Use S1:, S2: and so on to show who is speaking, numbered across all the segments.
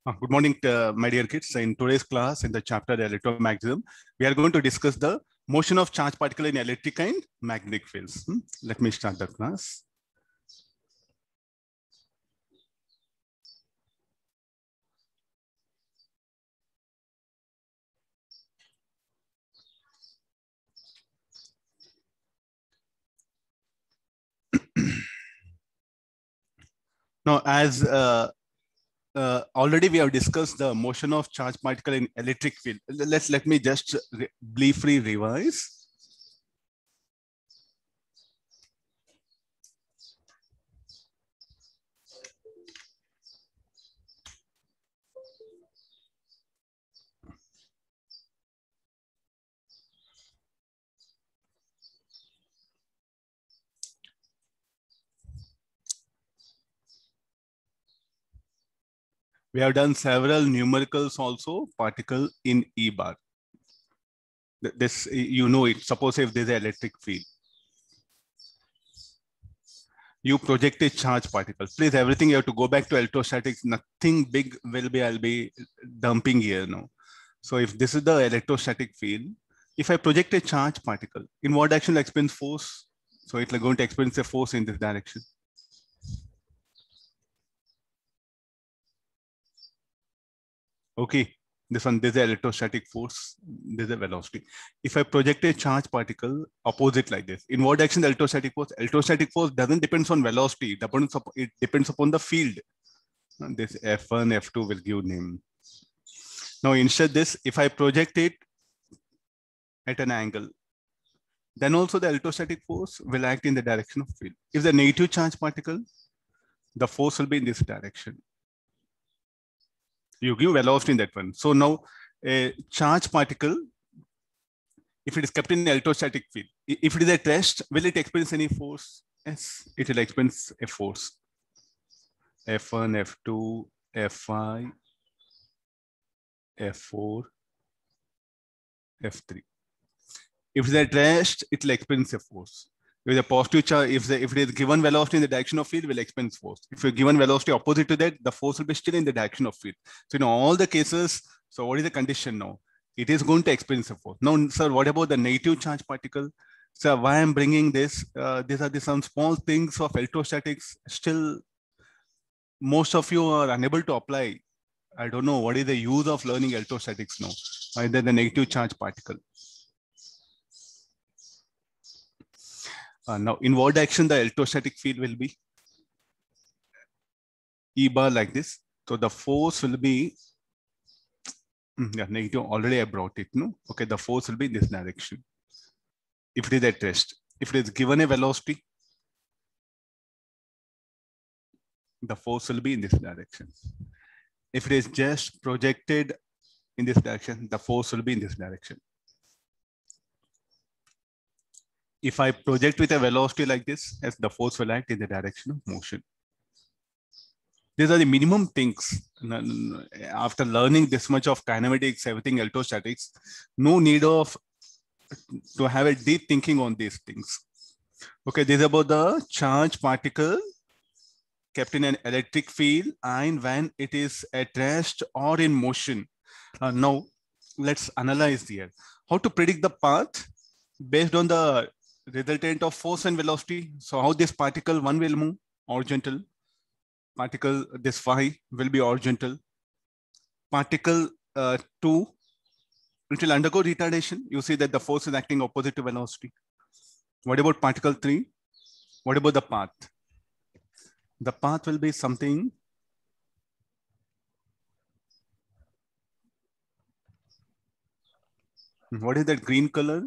S1: Good morning, my dear kids. In today's class, in the chapter Electromagnetism, we are going to discuss the motion of charge particle in electric and magnetic fields. Let me start the class. Now, as already we have discussed the motion of charge particle in electric field. Let me just briefly revise. We have done several numericals also, particle in E bar. This, you know it, suppose if there's an electric field. You project a charge particle. Please, everything you have to go back to electrostatics. Nothing big I'll be dumping here now. So if this is the electrostatic field, if I project a charge particle, in what direction will experience force? So it's going to experience a force in this direction. Okay, this one, there's an electrostatic force, there's a velocity. If I project a charge particle opposite like this, in what direction the electrostatic force? Electrostatic force doesn't depend on velocity, it depends upon the field. And this F1, F2 will give name. Now instead this, if I project it at an angle, then also the electrostatic force will act in the direction of field. If the negative charge particle, the force will be in this direction. You give velocity in that one. So now a charge particle, if it is kept in electrostatic field, if it is at rest, will it experience any force? Yes, it will experience a force. F1, F2, F5, F4, F3. If it is at rest, it will experience a force. With a positive charge, if it is given velocity in the direction of field, will experience force. If you're given velocity opposite to that, the force will be still in the direction of field. So in all the cases, so what is the condition now? It is going to experience a force. Now, sir, what about the negative charge particle? So why I'm bringing this? These are some small things of electrostatics. Still, most of you are unable to apply. I don't know what is the use of learning electrostatics now. Either the negative charge particle. Now, in what direction the electrostatic field will be? E bar like this. So the force will be, yeah, negative, already I brought it, no? Okay, the force will be in this direction. If it is at rest. If it is given a velocity, the force will be in this direction. If it is just projected in this direction, the force will be in this direction. If I project with a velocity like this, as the force will act in the direction of motion. These are the minimum things. After learning this much of kinematics, everything electrostatics, no need of to have a deep thinking on these things. Okay, this is about the charge particle kept in an electric field and when it is at rest or in motion. Now, let's analyze here. How to predict the path based on the resultant of force and velocity. So how this particle 1 will move horizontal. Particle this phi will be horizontal. Particle 2, it will undergo retardation. You see that the force is acting opposite to velocity. What about particle 3? What about the path? The path will be something. What is that green color?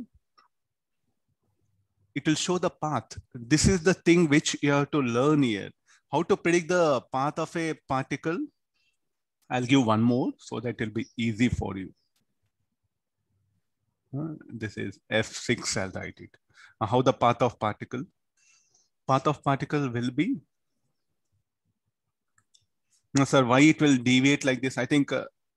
S1: It will show the path. This is the thing which you have to learn here. How to predict the path of a particle? I'll give one more so that it will be easy for you. This is F6, I'll write it. How the path of particle? Path of particle will be. No, sir, why it will deviate like this? I think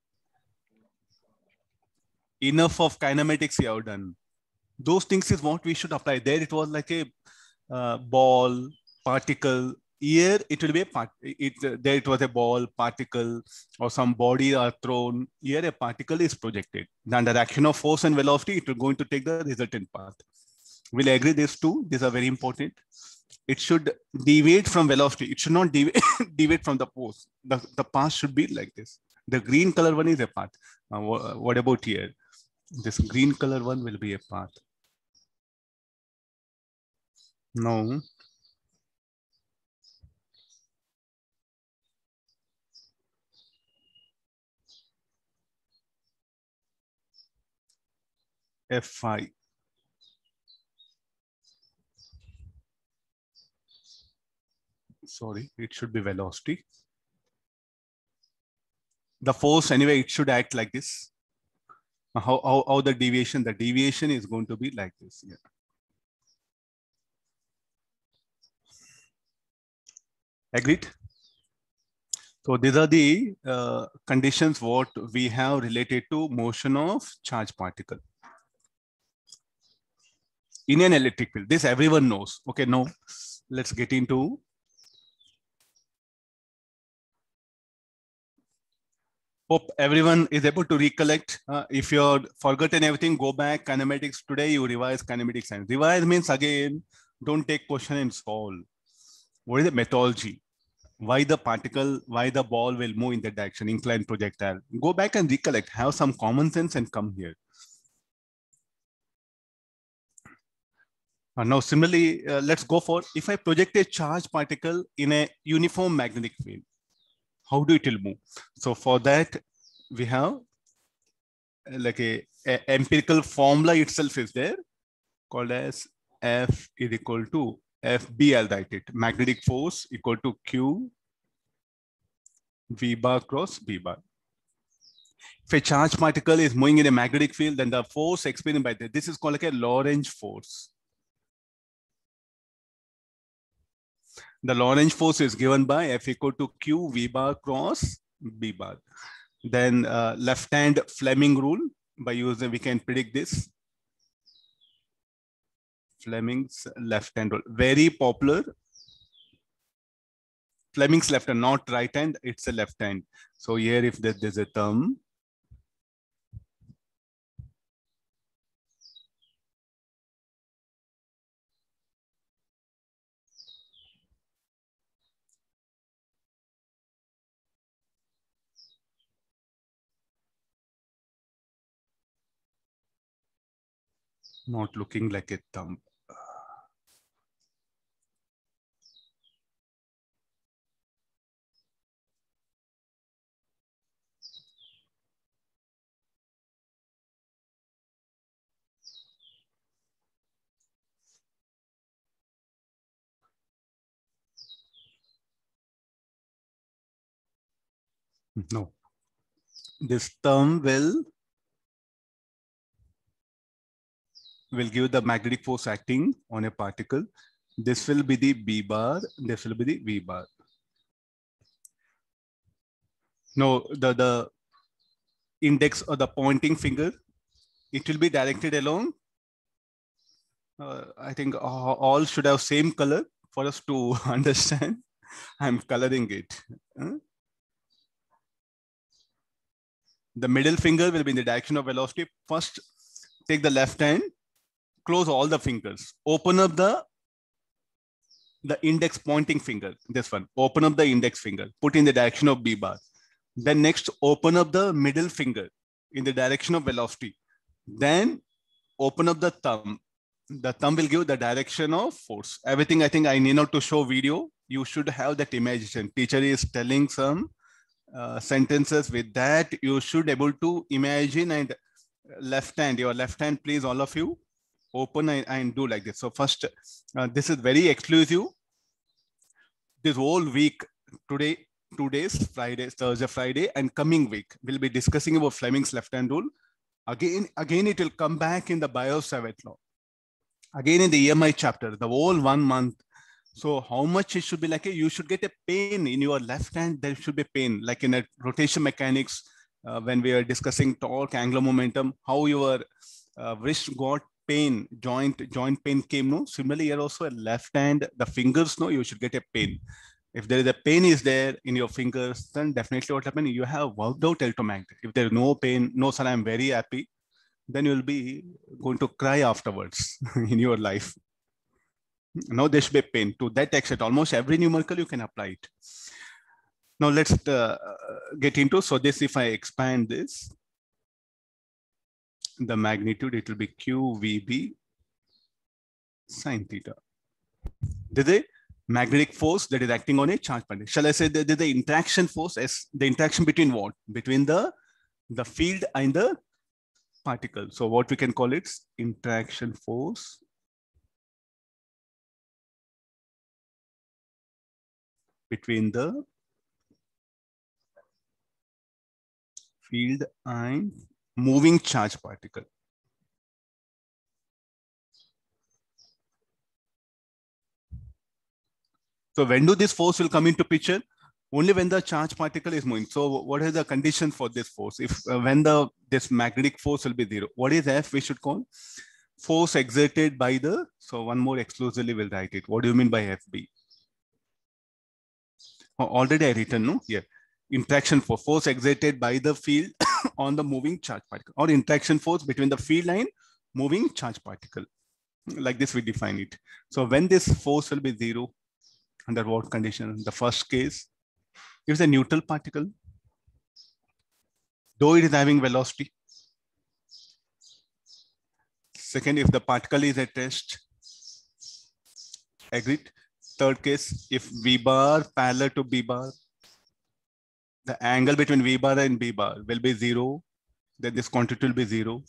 S1: enough of kinematics you have done. Those things is what we should apply. There it was like a ball, particle, Here it will be a part. There it was a ball, particle, or some body are thrown. Here a particle is projected. Under action of force and velocity, it will going to take the resultant path. We'll agree these two. These are very important. It should deviate from velocity. It should not deviate from the force. The path should be like this. The green color one is a path. What about here? This green color one will be a path. No. Fi. Sorry, it should be velocity. The force, anyway, it should act like this. How the deviation is going to be like this. Yeah. Agreed? So these are the conditions what we have related to motion of charge particle. In an electric field, this everyone knows. Okay, now let's get into. Hope everyone is able to recollect. If you're forgotten everything, go back. Kinematics today, you revise kinematics. And revise means again, don't take question and solve. What is the methodology? Why the particle, why the ball will move in that direction, inclined projectile. Go back and recollect, have some common sense and come here. Now, similarly, let's go for, if I project a charge particle in a uniform magnetic field, how do it will move? So for that, we have like a empirical formula itself is there, called as F is equal to FB, I'll write it. Magnetic force equal to Q V bar cross B bar. If a charge particle is moving in a magnetic field, then the force experienced by this is called like a Lorentz force. The Lorentz force is given by F equal to Q V bar cross B bar. Then left hand Fleming rule, by using, we can predict this. Fleming's left hand rule, very popular. Fleming's left hand, not right hand, it's a left hand. So here if there's a term, not looking like a thumb. No, this term will give the magnetic force acting on a particle. This will be the B bar, this will be the V bar. No, the index or the pointing finger, it will be directed along. I think all should have same color for us to understand. I'm coloring it. The middle finger will be in the direction of velocity. First, take the left hand, close all the fingers, open up the index pointing finger, this one, open up the index finger, put in the direction of B bar. Then next, open up the middle finger in the direction of velocity. Then open up the thumb. The thumb will give the direction of force. Everything, I think I need not to show video. You should have that imagination. Teacher is telling some sentences. With that, you should able to imagine. And left hand, your left hand, please, all of you, open and do like this. So first, this is very exclusive. This whole week, today, 2 days, Friday, Thursday, Friday, and coming week, we'll be discussing about Fleming's left-hand rule. Again, it will come back in the Biot-Savart law. Again, in the EMI chapter, the whole 1 month. So how much it should be like, you should get a pain in your left hand. There should be pain, like in a rotation mechanics, when we are discussing torque, angular momentum, how your wrist got pain, joint pain came, no? Similarly, here also at left hand, the fingers, no, you should get a pain. If there is a pain is there in your fingers, then definitely what happened, you have worked out electromagnetic. If there is no pain, no, sir, I'm very happy, then you'll be going to cry afterwards in your life. Now there should be pain. To that extent, almost every numerical you can apply it. Now let's get into, so this, if I expand this, the magnitude, it will be QVB sine theta. There's a magnetic force that is acting on a charge particle. Shall I say that there's the interaction force as the interaction between what? Between the field and the particle. So what we can call it, interaction force between the field and moving charge particle. So when do this force will come into picture? Only when the charge particle is moving. So what is the condition for this force? If when this magnetic force will be zero, what is F we should call? Force exerted by the, so one more exclusively will write it. What do you mean by FB? Oh, already I written, no? Yeah. Interaction force exerted by the field on the moving charge particle, or interaction force between the field and moving charge particle. Like this we define it. So when this force will be zero, under what condition? The first case, if it's a neutral particle, though it is having velocity. Second, if the particle is at rest. Agreed. Third case, if V bar parallel to B bar, the angle between V bar and B bar will be zero, then this quantity will be zero.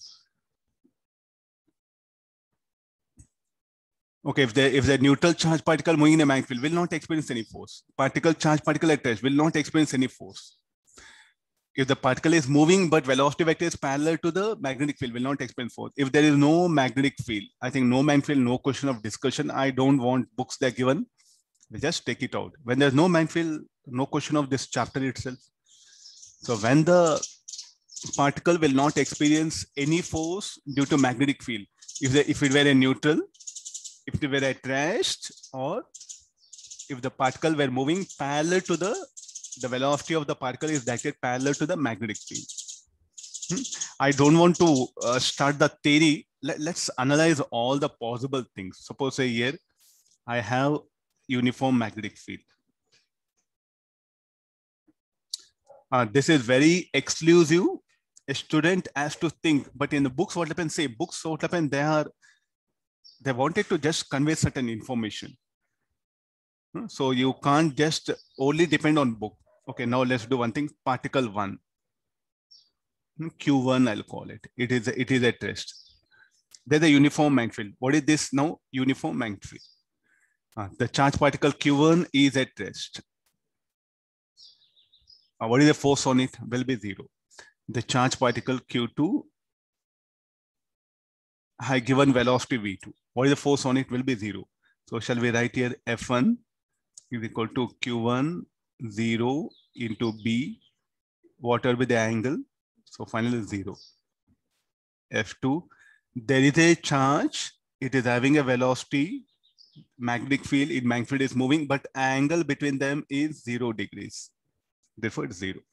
S1: Okay, if the neutral charge particle moving in a magnetic field will not experience any force. Charge particle at rest will not experience any force. If the particle is moving but velocity vector is parallel to the magnetic field, will not experience force. If there is no magnetic field, I think no magnetic field, no question of discussion. I don't want books that are given. We just take it out. When there's no magnetic field, no question of this chapter itself. So when the particle will not experience any force due to magnetic field, if it were a neutral, if it were at rest, or if the particle were moving parallel to the velocity of the particle is directed parallel to the magnetic field. I don't want to start the theory. Let's analyze all the possible things. Suppose say here, I have uniform magnetic field. This is very exclusive. A student has to think, but in the books, what happens, say books, what happens, they wanted to just convey certain information. So you can't just only depend on book. Okay, now let's do one thing, particle one. Q1, I'll call it. It is at rest. There's a uniform magnetic field. What is this now? Uniform magnetic field. The charge particle Q1 is at rest. What is the force on it? Will be zero. The charge particle Q2, I given velocity V2. What is the force on it? Will be zero. So shall we write here F1 is equal to Q1 0 into B. What will be the angle? So finally 0. F2, there is a charge. It is having a velocity. Magnetic field, magnetic field is moving, but angle between them is 0 degrees. Therefore, it's 0.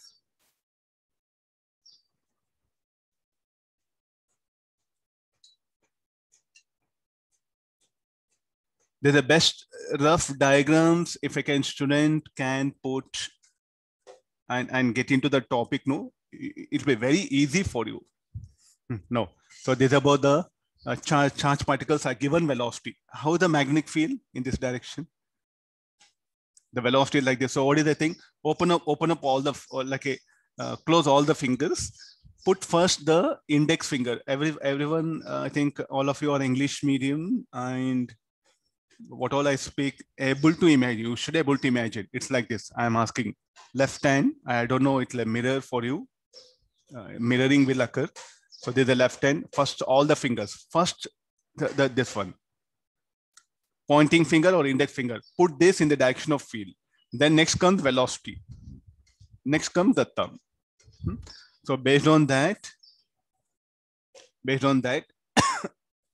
S1: There's the best rough diagrams if a student can put and get into the topic. No, it'll be very easy for you. No. So this is about the charge particles are given velocity. How is the magnetic field in this direction? The velocity is like this. So what is the thing? Open up all the close all the fingers. Put first the index finger. Everyone, I think all of you are English medium, and what all I speak, able to imagine. You should be able to imagine. It's like this. I'm asking left hand. I don't know. It's a mirror for you. Mirroring will occur. So there's the left hand. First, all the fingers. First, this one. Pointing finger or index finger. Put this in the direction of field. Then next comes velocity. Next comes the thumb. So based on that,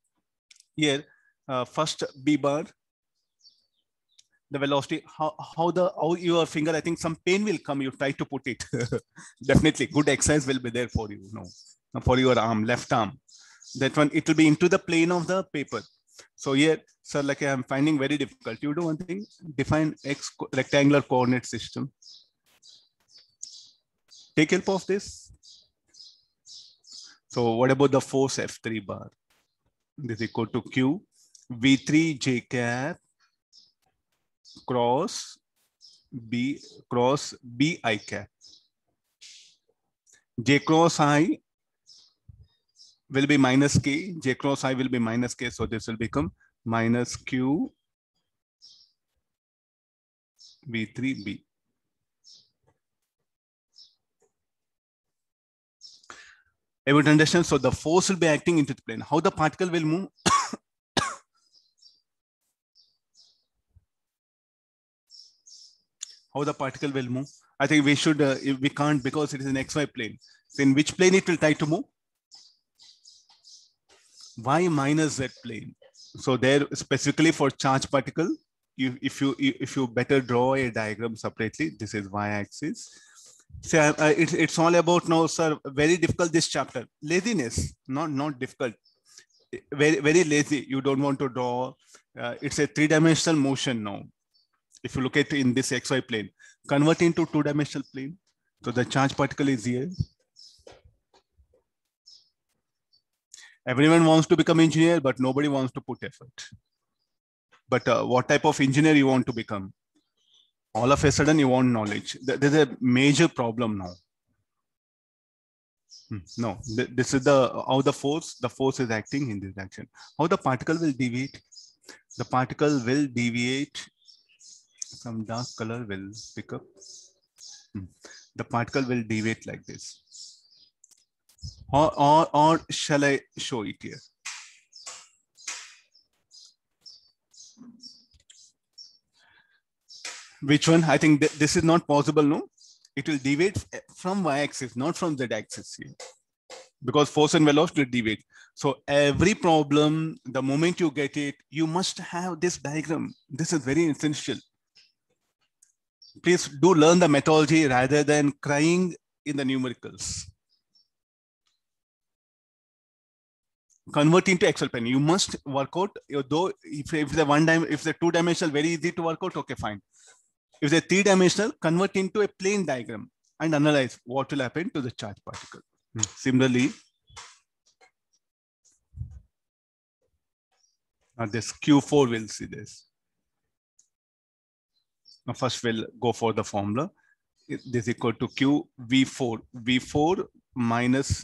S1: here, first B bar, the velocity, how your finger, I think some pain will come, you try to put it. Definitely good exercise will be there for you, for your arm, left arm. That one, it will be into the plane of the paper. So here, sir, like I'm finding very difficult. You do one thing, define X rectangular coordinate system. Take help of this. So what about the force F3 bar? This is equal to Q V3 J cap cross B I cap. J cross I will be minus K. J cross I will be minus K. So this will become minus Q V3B. Able to understand? So the force will be acting into the plane. How the particle will move? How the particle will move? I think we should, we can't because it is an XY plane. So in which plane it will try to move? Y minus Z plane. So there specifically for charge particle, if you better draw a diagram separately, this is Y axis. So it's all about now, sir. Very difficult this chapter. Laziness, not difficult. Very lazy. You don't want to draw. It's a three-dimensional motion now. If you look at in this XY plane, convert into two-dimensional plane. So the charge particle is here. Everyone wants to become engineer, but nobody wants to put effort. But what type of engineer you want to become? All of a sudden you want knowledge. There's a major problem now. No, this is how the force is acting in this direction. How the particle will deviate? The particle will deviate. Some dark color will pick up. The particle will deviate like this. Or shall I show it here? Which one? I think this is not possible, no? It will deviate from y-axis, not from z-axis here. Because force and velocity will deviate. So every problem, the moment you get it, you must have this diagram. This is very essential. Please do learn the methodology rather than crying in the numericals. Convert into Excel pen. You must work out, though if the two-dimensional very easy to work out, okay, fine. If they're three-dimensional, convert into a plane diagram and analyze what will happen to the charge particle. Similarly, this Q4 will see this. Now first we'll go for the formula. This is equal to Q V4. V4 minus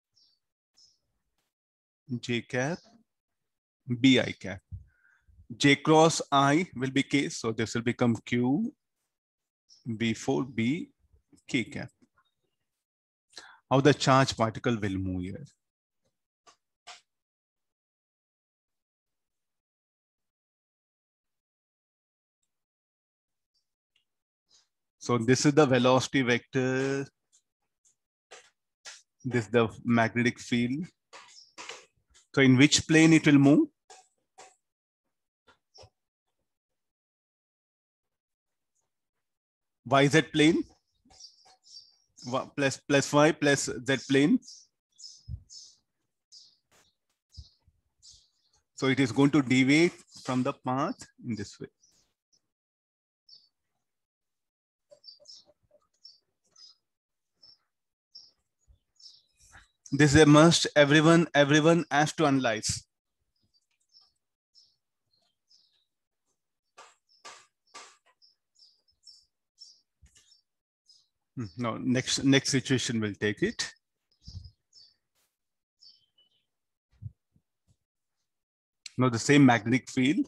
S1: J cap BI cap. J cross I will be K. So this will become Q V4 B K cap. How the charge particle will move here? So this is the velocity vector. This is the magnetic field. So in which plane it will move? YZ plane plus Y plus Z plane. So it is going to deviate from the path in this way. This is a must. Everyone has to analyze. No, next situation will take it. Now the same magnetic field.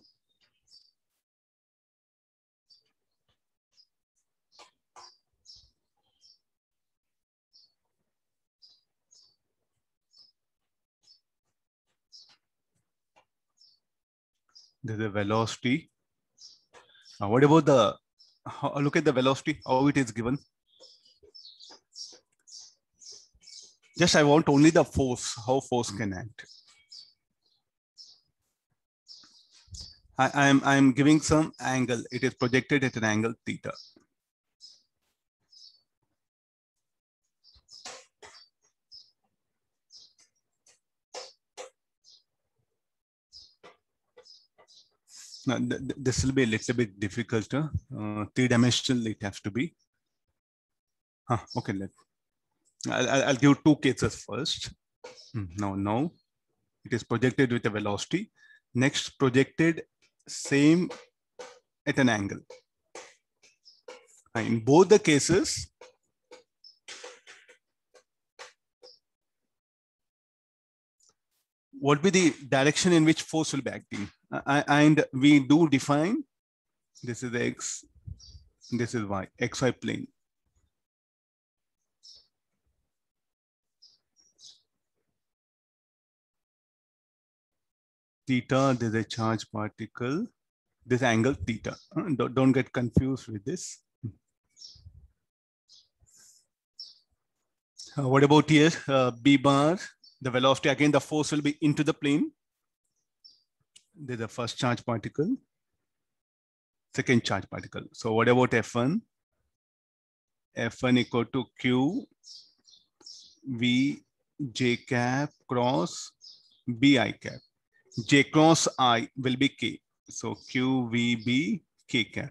S1: There's a velocity. Now what about the, look at the velocity, how it is given. Just I want only the force, how force can act. I'm giving some angle. It is projected at an angle theta. Now, this will be a little bit difficult. Three-dimensional it has to be. Okay, I'll give two cases first. Now it is projected with a velocity. Next, projected same at an angle. In both the cases, what will be the direction in which force will be acting? And we do define, this is X, this is Y, XY plane. Theta, there's a charge particle, this angle theta. Don't get confused with this. What about here? B bar, the velocity, again, the force will be into the plane. There's the first charge particle, second charge particle. So what about F1? F1 equal to Q, V, J cap cross B I cap. J cross I will be K. So Q, V, B, K cap.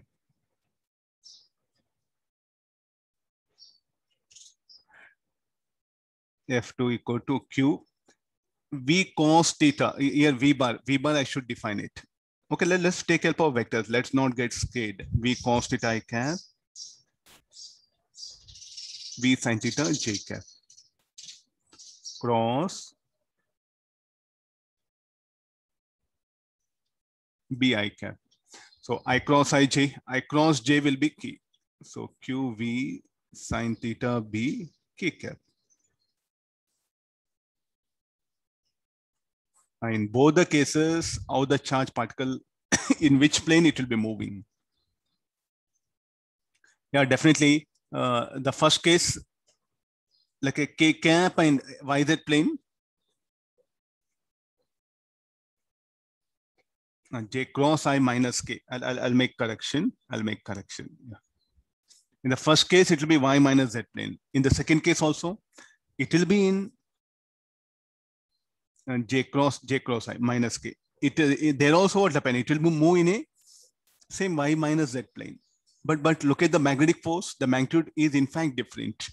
S1: F2 equal to Q, V cos theta. Here V bar I should define it. Okay, let's take help of vectors. Let's not get scared. V cos theta I cap, V sin theta J cap cross B I cap. So I cross J will be K. So Q V sin theta B K cap. In both the cases, how the charge particle, in which plane it will be moving. Yeah, definitely. The first case, like a K cap and YZ plane. J cross I minus K. I'll make correction. Yeah. In the first case, it will be Y minus Z plane. In the second case also, it will be in J cross I minus K. There also what happened? It will move in a same Y minus Z plane. But look at the magnetic force. The magnitude is in fact different.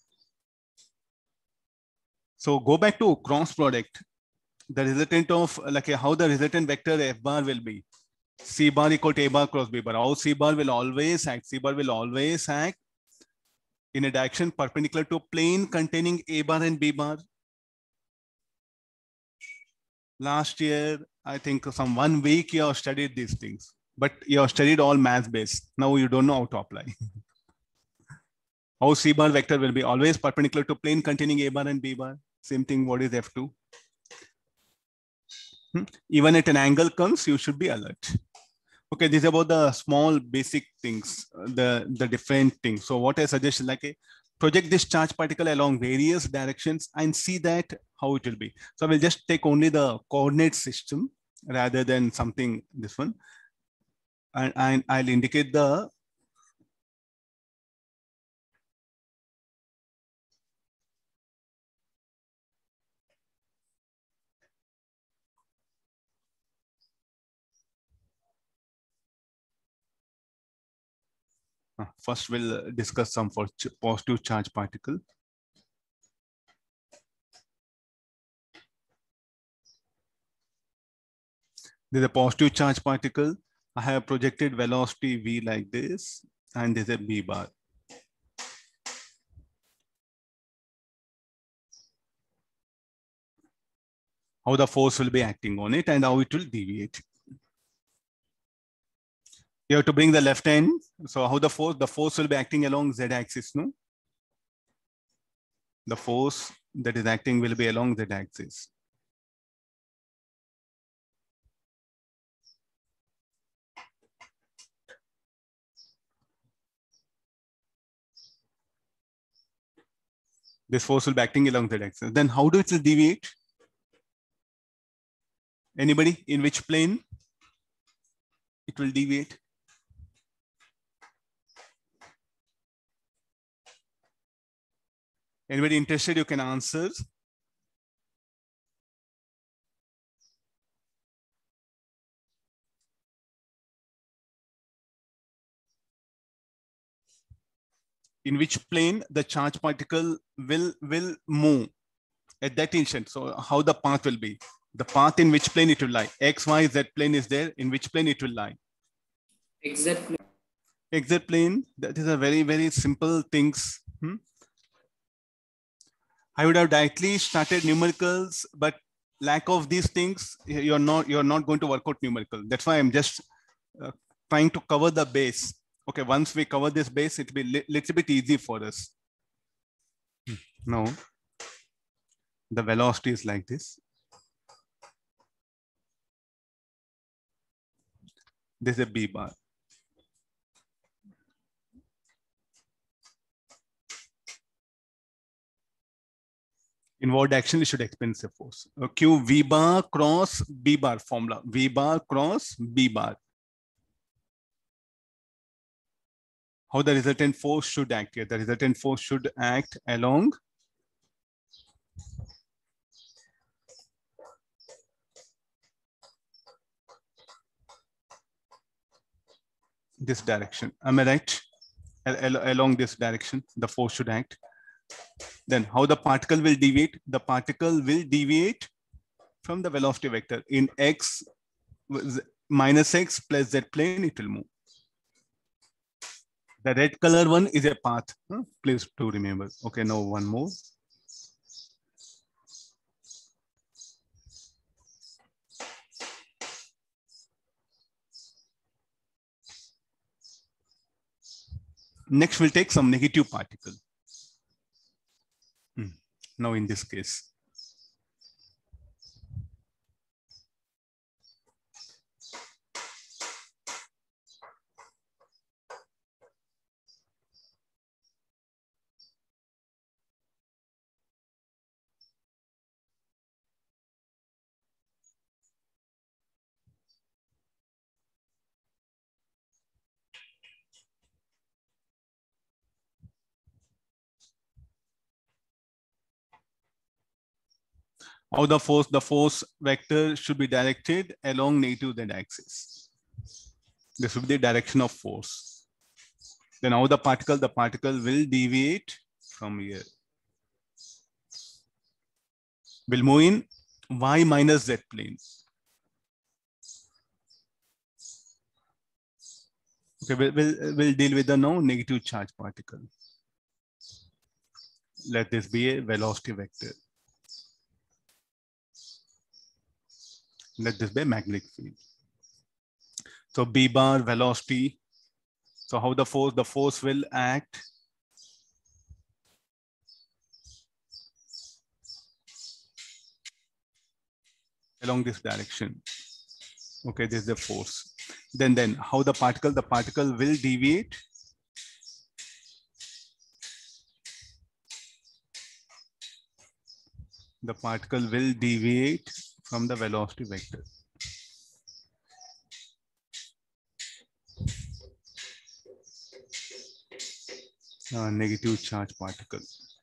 S1: So go back to cross product. The resultant of how the resultant vector F bar will be. C bar equal to A bar cross B bar. How C bar will always act. C bar will always act in a direction perpendicular to a plane containing A bar and B bar. Last year, I think some 1 week you have studied these things, but you have studied all math based. Now you don't know how to apply. How C bar vector will be always perpendicular to plane containing A bar and B bar. Same thing, what is F2? Even at an angle comes, you should be alert. Okay, this is about the small basic things, the different things. So what I suggest is project this charge particle along various directions and see that how it will be. So I will just take only the coordinate system rather than something, this one. And I'll indicate the first we'll discuss some for positive charge particle. There's a positive charge particle. I have projected velocity V like this, and there's a B bar. How the force will be acting on it and how it will deviate. You have to bring the left hand. So how the force will be acting along Z axis, no? The force that is acting will be along Z axis. This force will be acting along Z axis. Then how do it deviate? Anybody in which plane? it will deviate. Anybody interested, you can answer. In which plane the charge particle will move at that instant. So how the path will be? The path in which plane it will lie. X, Y, Z plane is there. In which plane it will lie?
S2: Exactly.
S1: XZ plane. That is a very, very simple things. I would have directly started numericals, but lack of these things, you're not going to work out numerical. That's why I'm just trying to cover the base. Okay, once we cover this base, it'll be little bit easy for us. Now, the velocity is like this. This is a B bar. Inward action, it should experience a force. Q V bar cross B bar formula. V bar cross B bar. How the resultant force should act here? The resultant force should act along this direction. Am I right? Along this direction, the force should act. Then how the particle will deviate? The particle will deviate from the velocity vector. In x minus x plus z plane, it will move. The red color one is a path. Please do remember. Okay, now one more. Next, we'll take some negative particle. Now in this case, how the force vector should be directed along negative z axis. This will be the direction of force. Then how the particle will deviate from here. Will move in y minus z plane. Okay, we'll deal with the now negative charge particle. Let this be a velocity vector. Let this be a magnetic field. So B bar velocity. So how the force will act along this direction. Okay, this is the force. Then how the particle will deviate. The particle will deviate from the velocity vector. Negative charge particle.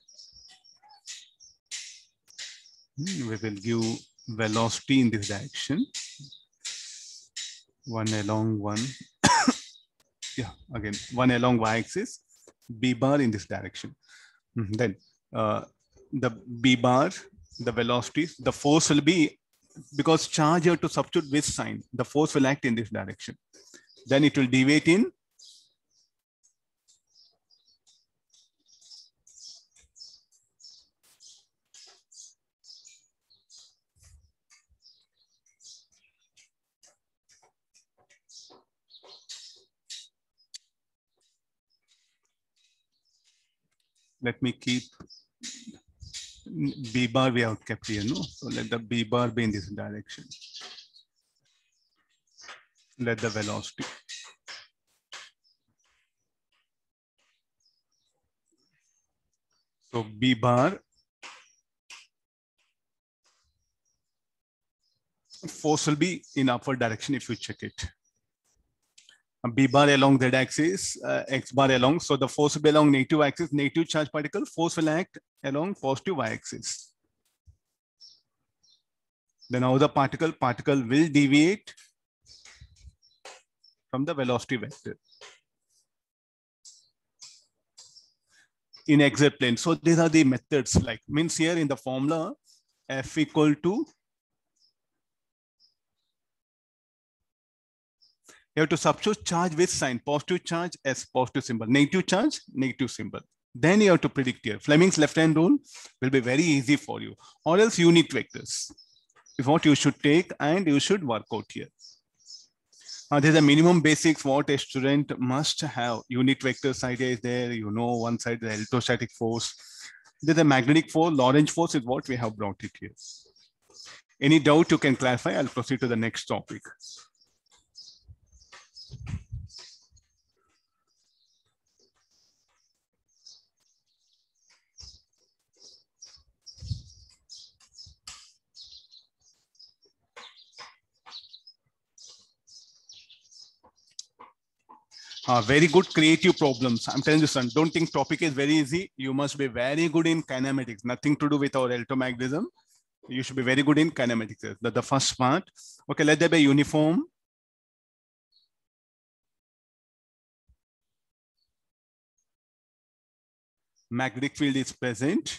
S1: We will give velocity in this direction. One along one. Yeah, again, one along y-axis, B bar in this direction. Then the B bar, the velocity, the force will be, because charge you have to substitute with sign, the force will act in this direction. Then it will deviate in let me keep B bar we have kept here, no? So let the B bar be in this direction. Let the velocity. So B bar, force will be in upward direction if you check it. B bar along Z axis, X bar along. So the force will be along negative axis, negative charge particle, force will act along positive Y axis. Then how the particle will deviate from the velocity vector in XZ plane. So these are the methods, like means here in the formula, F equal to, you have to substitute charge with sign, positive charge as positive symbol, negative charge, negative symbol. Then you have to predict here. Fleming's left-hand rule will be very easy for you, or else unit vectors is what you should take and you should work out here. There's a minimum basics what a student must have. Unit vectors idea is there. You know, one side the electrostatic force. There's a magnetic force, Lorentz force is what we have brought it here. Any doubt you can clarify. I'll proceed to the next topic. Very good creative problems. I'm telling you, son, don't think topic is very easy. You must be very good in kinematics. Nothing to do with our electromagnetism. You should be very good in kinematics. The first part. Okay, let there be uniform. Magnetic field is present.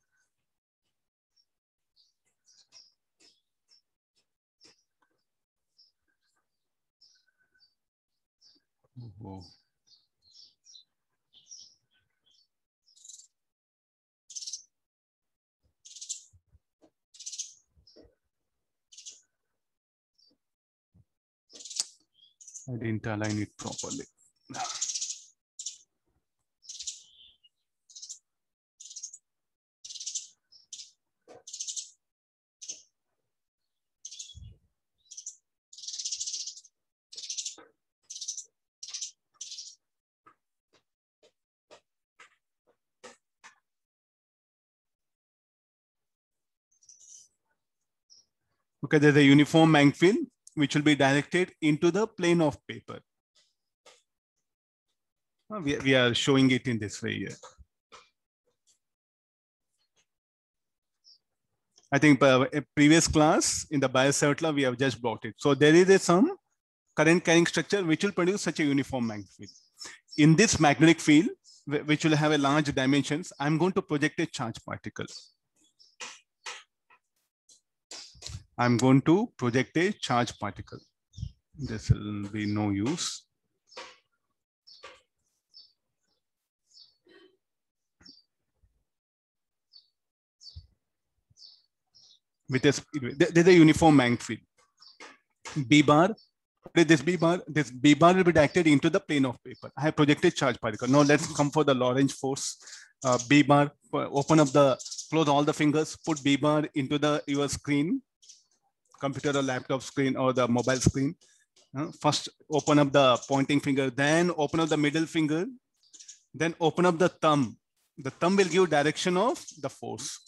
S1: Oh. I didn't align it properly. Okay, there's a uniform magnetic field which will be directed into the plane of paper. We are showing it in this way here. I think a previous class in the Biosavitla, we have just brought it. So there is some current carrying structure which will produce such a uniform magnetic field. In this magnetic field, which will have a large dimensions, I'm going to project a charge particle. I'm going to project a charge particle. This will be no use. With there's a uniform magnetic field. B bar, this B bar will be directed into the plane of paper. I have projected charge particle. Now let's come for the Lorentz force. B bar, close all the fingers, put B bar into your screen, computer or laptop screen or the mobile screen. First open up the pointing finger, then open up the middle finger, then open up the thumb. The thumb will give direction of the force.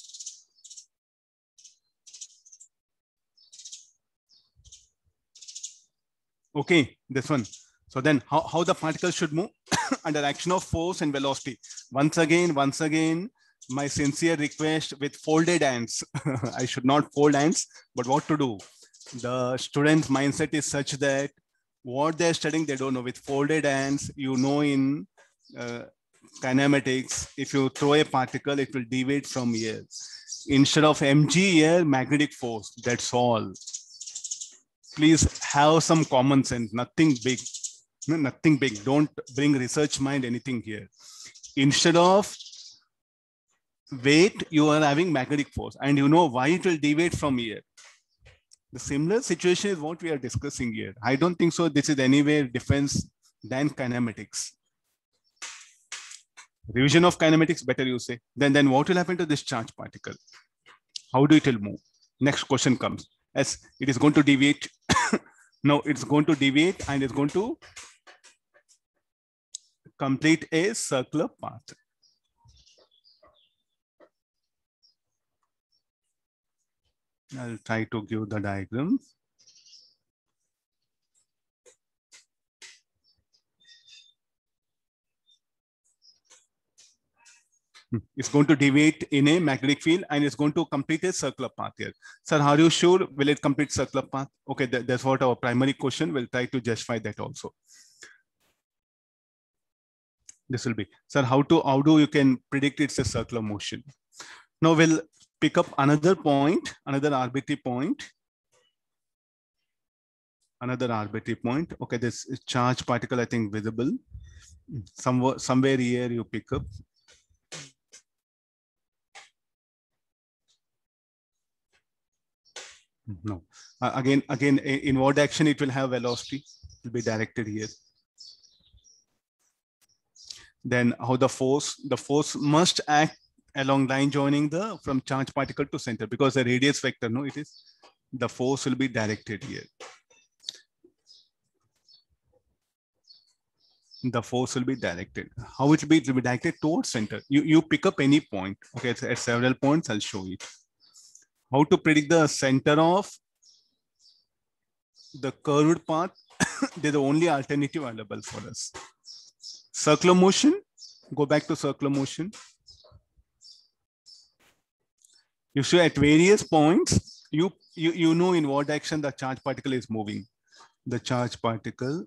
S1: Okay, this one. So then how the particle should move under action of force and velocity. Once again, my sincere request with folded hands. I should not fold hands, but what to do? The student's mindset is such that what they're studying, they don't know. With folded hands, you know, in kinematics, if you throw a particle, it will deviate from here. Instead of mg here, magnetic force, that's all. Please have some common sense, nothing big. No, nothing big. Don't bring research mind, anything here. Instead of weight, you are having magnetic force, and you know why it will deviate from here. The similar situation is what we are discussing here. I don't think so. This is anywhere different than kinematics. Revision of kinematics, better you say. Then what will happen to this charge particle? How do it will move? Next question comes. As it is going to deviate. No, it's going to deviate and it's going to complete a circular path. I'll try to give the diagram. It's going to deviate in a magnetic field and it's going to complete a circular path here. Sir, are you sure will it complete circular path? Okay, that's what our primary question. We'll try to justify that also. This will be, sir, how do you can predict it's a circular motion? Now we'll pick up another point, another arbitrary point. Another arbitrary point. Okay, this charge particle, I think visible. Somewhere here you pick up. No. Again, in what direction it will have velocity? It will be directed here. Then how the force must act along line joining the from charge particle to center, because the radius vector, no, it is the force will be directed here. The force will be directed. How it will be? It will be directed towards center. You pick up any point. Okay, at several points, I'll show it. How to predict the center of the curved path? They're the only alternative available for us. Circular motion. Go back to circular motion. You see at various points, you know in what direction the charge particle is moving. The charge particle.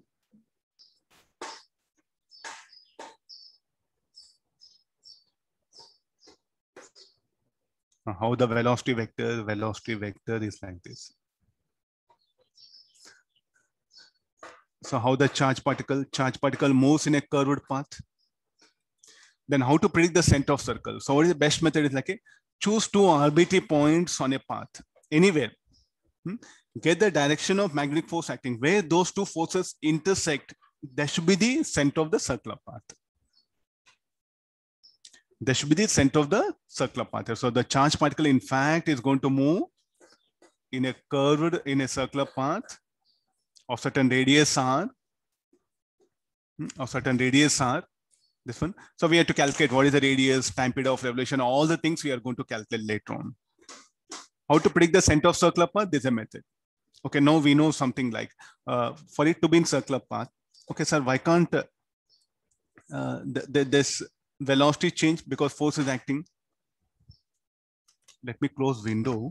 S1: How the velocity vector is like this. So how the charge particle moves in a curved path. Then how to predict the center of circle? So what is the best method is like choose two arbitrary points on a path anywhere. Get the direction of magnetic force acting. Where those two forces intersect, that should be the center of the circular path. There should be the center of the circular path. So the charge particle, in fact, is going to move in a circular path of certain radius r. This one. So we have to calculate what is the radius, time period of revolution, all the things we are going to calculate later on. How to predict the center of circular path? This is a method. Okay, now we know something like for it to be in circular path. Okay, sir, why can't this velocity change because force is acting? Let me close window.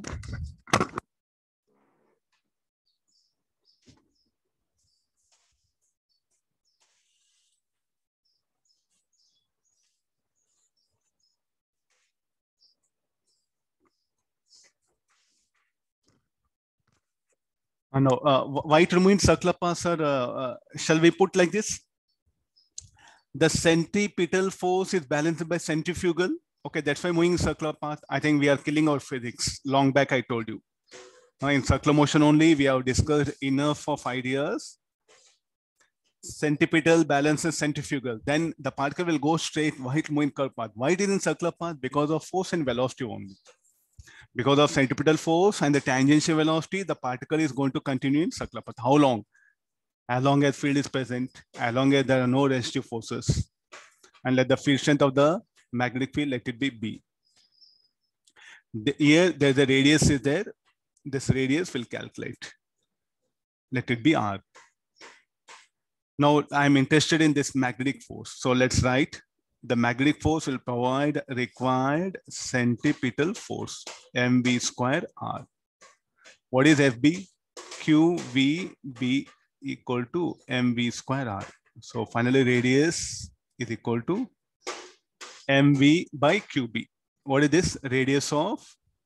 S1: No, why it remains circular path, sir? Shall we put like this? The centripetal force is balanced by centrifugal. Okay, that's why moving circular path. I think we are killing our physics. Long back, I told you. In circular motion only, we have discussed enough of ideas. Centripetal balances centrifugal. Then the particle will go straight. Why it move in curved path? Why it is in circular path? Because of force and velocity only. Because of centripetal force and the tangential velocity, the particle is going to continue in circular path. How long? As long as field is present, as long as there are no resistive forces, and let the field strength of the magnetic field, let it be B. Here, there's a radius is there. This radius will calculate. Let it be R. Now, I'm interested in this magnetic force. So let's write the magnetic force will provide required centripetal force, mv square R. What is FB? QVB equal to mv square R. So finally radius is equal to mv by qb. What is this? Radius of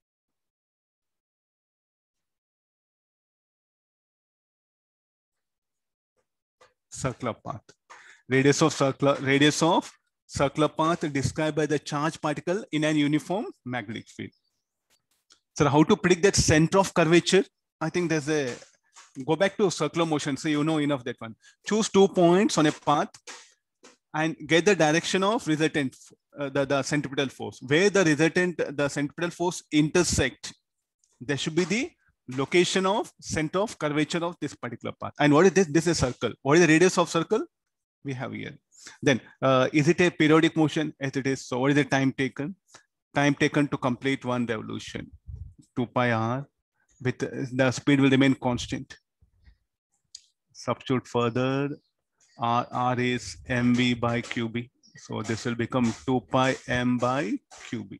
S1: circular path. Radius of circular path described by the charge particle in an uniform magnetic field. So how to predict that center of curvature? I think there's a go back to circular motion. So you know enough that one. Choose 2 points on a path and get the direction of resultant, the centripetal force. Where the centripetal force intersect, there should be the location of center of curvature of this particular path. And what is this? This is a circle. What is the radius of circle? We have here. Then is it a periodic motion? As it is. So what is the time taken? Time taken to complete one revolution. 2 pi r. With the speed will remain constant. Substitute further. R is mv by qb. So this will become 2 pi m by qb.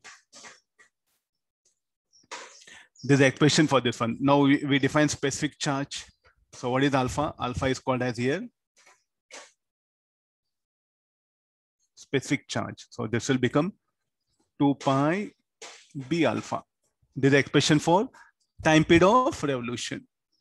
S1: There's an expression for this one. Now we define specific charge. So what is alpha? Alpha is called as here specific charge. So this will become 2 pi b alpha. There's an expression for time period of revolution.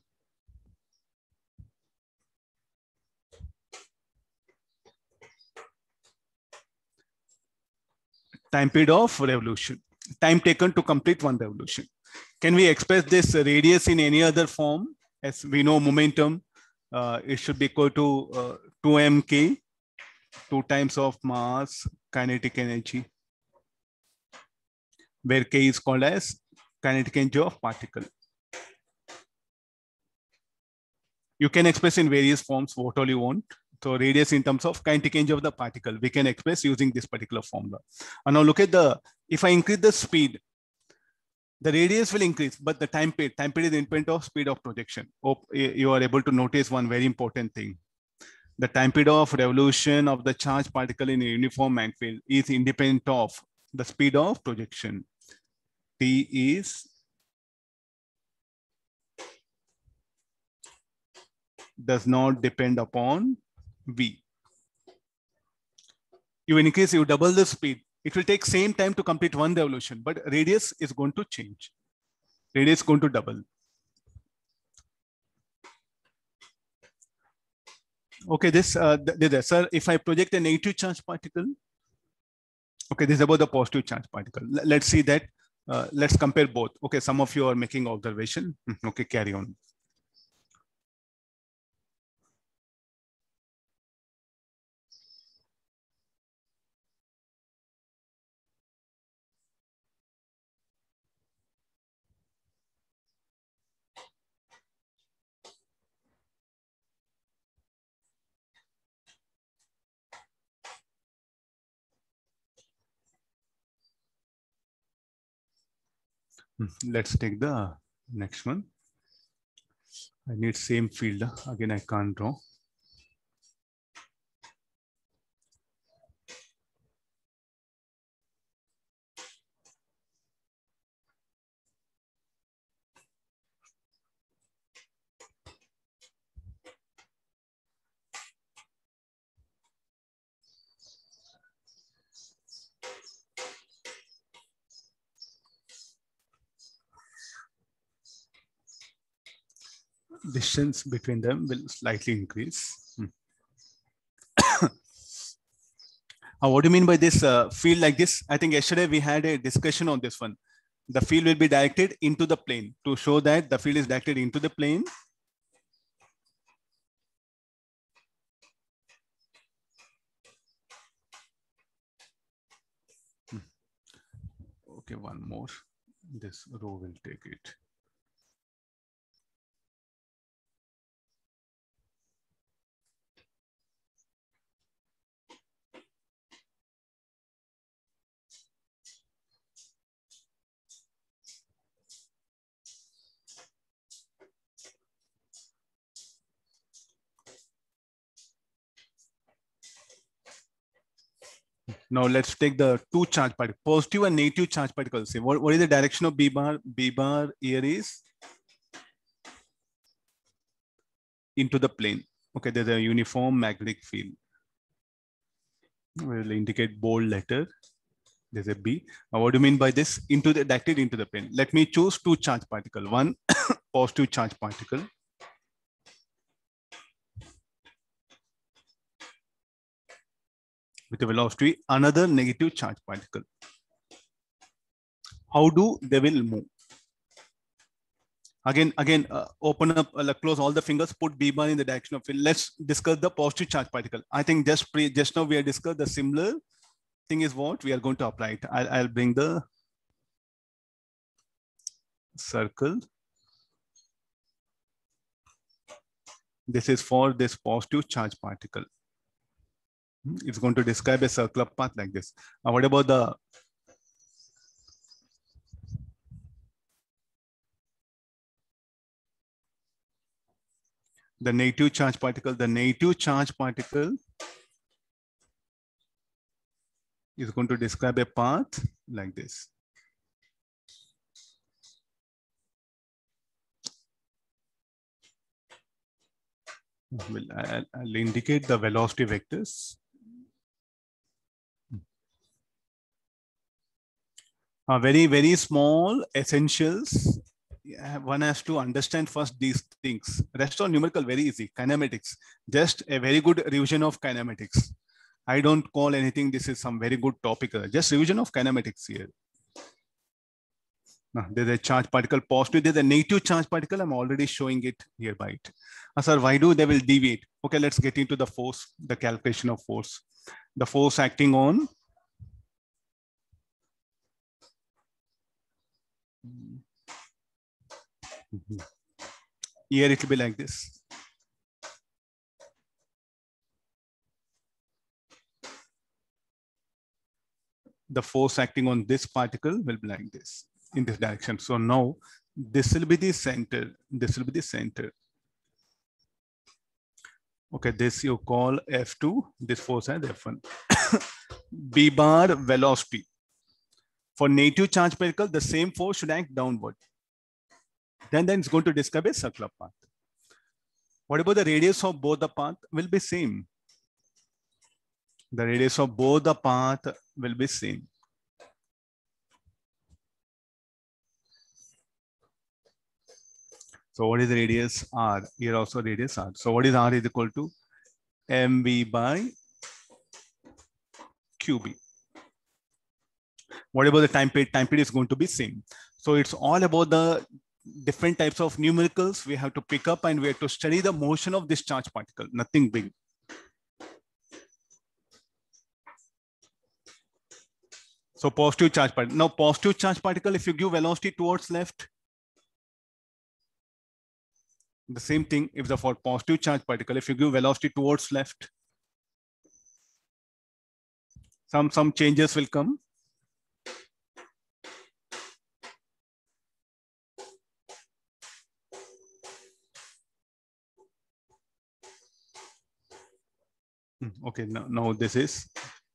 S1: Time period of revolution. Time taken to complete one revolution. Can we express this radius in any other form? As we know, momentum, it should be equal to 2mk, 2 times of mass, kinetic energy, where k is called as kinetic energy of particle. You can express in various forms what all you want. So radius in terms of kinetic energy of the particle, we can express using this particular formula. And now look at if I increase the speed, the radius will increase, but the time period is independent of speed of projection. Hope you are able to notice one very important thing. The time period of revolution of the charged particle in a uniform magnetic field is independent of the speed of projection. T does not depend upon V. You increase, you double the speed. It will take same time to complete one revolution, but radius is going to change. Radius is going to double. Okay, sir, if I project a negative charge particle, okay, this is about the positive charge particle. Let's see that. Let's compare both. Okay, some of you are making observation. Okay, carry on. Let's take the next one. I need same field. Again, I can't draw. Distance between them will slightly increase. What do you mean by this field like this? I think yesterday we had a discussion on this one. The field will be directed into the plane. To show that the field is directed into the plane, okay, one more. This row will take it. Now let's take the two charge particles, positive and negative charge particles. See, what is the direction of B bar? B bar here is into the plane. Okay, there's a uniform magnetic field. We'll indicate bold letter. There's a B. Now, what do you mean by this? Directed into the plane. Let me choose two charge particle. One positive charge particle. With a velocity, another negative charge particle. How do they will move? Again, open up, close all the fingers, put B bar in the direction of field. Let's discuss the positive charge particle. I think just now we have discussed the similar thing is what we are going to apply it. I'll bring the circle. This is for this positive charge particle. It's going to describe a circular path like this. What about the negative charge particle? The negative charge particle is going to describe a path like this. I'll indicate the velocity vectors. Very, very small essentials. One has to understand first these things. Rest of numerical, very easy. Kinematics, just a very good revision of kinematics. I don't call anything, this is some very good topic. Just revision of kinematics here. There's a charge particle positive, there's a negative charge particle. I'm already showing it here by it. Sir, why do they will deviate? Okay, let's get into the force, the calculation of force. The force acting on here, it will be like this. The force acting on this particle will be like this, in this direction. So now this will be the center. This will be the center. Okay, this you call F2, this force as F1. B bar velocity. For negative charge particle, the same force should act downward. Then it's going to describe a circular path. What about the radius of both the path? Will be same. The radius of both the path will be same. So what is the radius R? Here also radius R. So what is R is equal to mv by qb. What about the time period? Time period is going to be same. So it's all about the different types of numericals we have to pick up, and we have to study the motion of this charge particle, nothing big. So positive charge particle. Now positive charge particle, if you give velocity towards left, the same thing if the for positive charge particle, if you give velocity towards left, some changes will come. Okay, now this is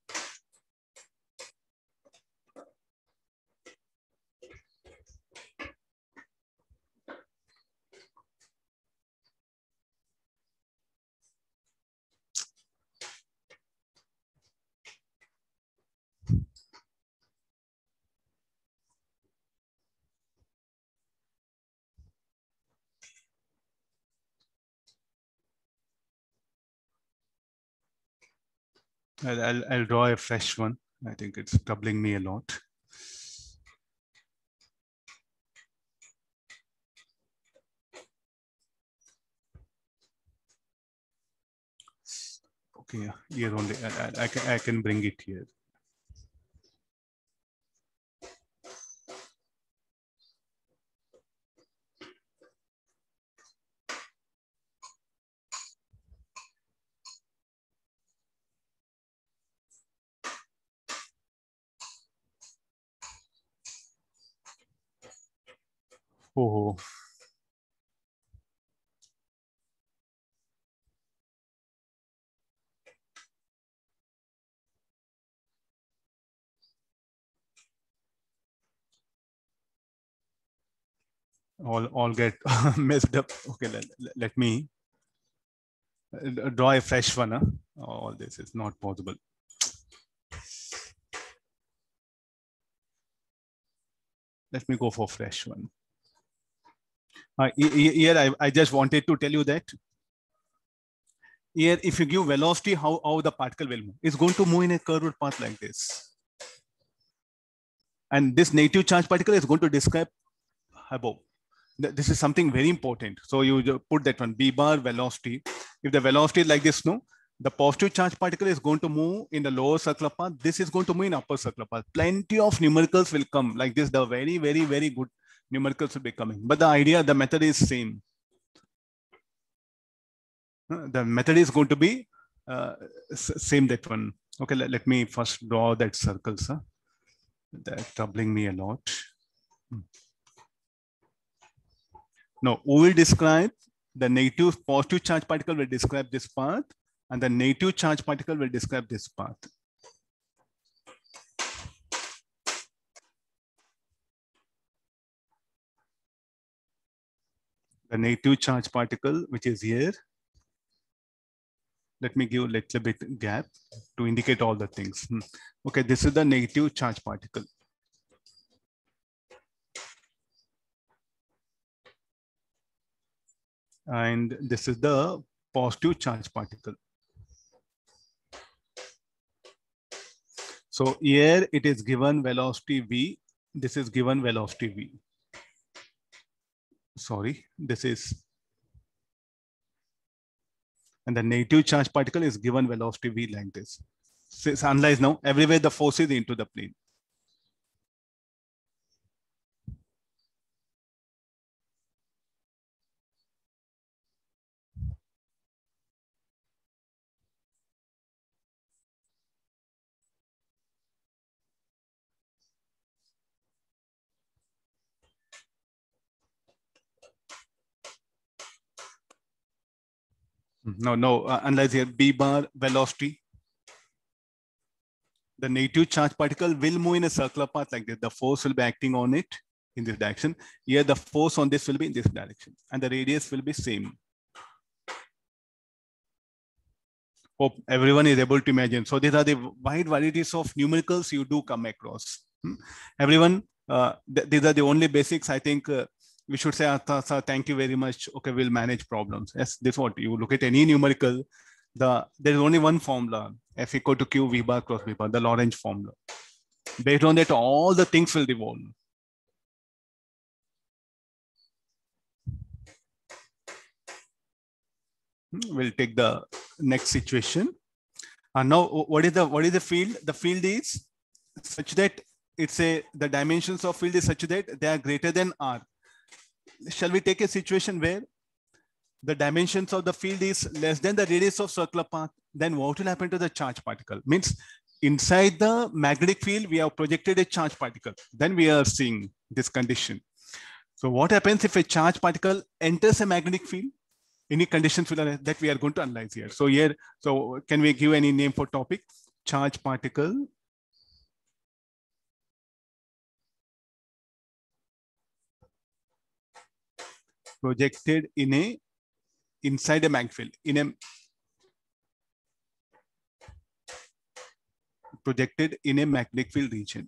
S1: I'll draw a fresh one. I think it's troubling me a lot. Okay, here only I can bring it here. Oh. All get messed up. Okay, let me draw a fresh one. Huh? All this is not possible. Let me go for fresh one. Here I just wanted to tell you that here, if you give velocity, how the particle will move. It's going to move in a curved path like this. And this negative charge particle is going to describe above. This is something very important. So you put that one, B bar velocity. If the velocity is like this, no, the positive charge particle is going to move in the lower circular path. This is going to move in upper circular path. Plenty of numericals will come like this. The very, very, very good numericals will be coming. But the idea, the method is same. The method is going to be same, that one. Okay, let me first draw that circle, sir. That's troubling me a lot. Now, we will describe the negative, positive charge particle will describe this path, and the negative charge particle will describe this path. the negative charge particle, which is here. Let me give a little bit gap to indicate all the things. Okay, this is the negative charge particle. And this is the positive charge particle. So here it is given velocity v. This is given velocity v. Sorry, this is. And the negative charge particle is given velocity v like this. So it's analyzed now. Everywhere the force is into the plane. No, analyze here. B bar velocity. The negative charge particle will move in a circular path like this. The force will be acting on it in this direction. Here, the force on this will be in this direction, and the radius will be same. Hope everyone is able to imagine. So these are the wide varieties of numericals you do come across. Everyone, these are the only basics. I think we should say, sir, thank you very much. Okay, we'll manage problems. Yes, this is what you look at any numerical. There is only one formula, F equal to Q V bar cross V bar, the Lorentz formula. Based on that, all the things will revolve. We'll take the next situation. Now, what is the field? The field is such that the dimensions of field is such that they are greater than R. Shall we take a situation where the dimensions of the field is less than the radius of circular path? Then what will happen to the charge particle? Means inside the magnetic field, we have projected a charge particle. Then we are seeing this condition. So what happens if a charge particle enters a magnetic field? Any conditions that we are going to analyze here. So here, so can we give any name for topic? Charge particle projected inside a magnetic field, projected in a magnetic field region.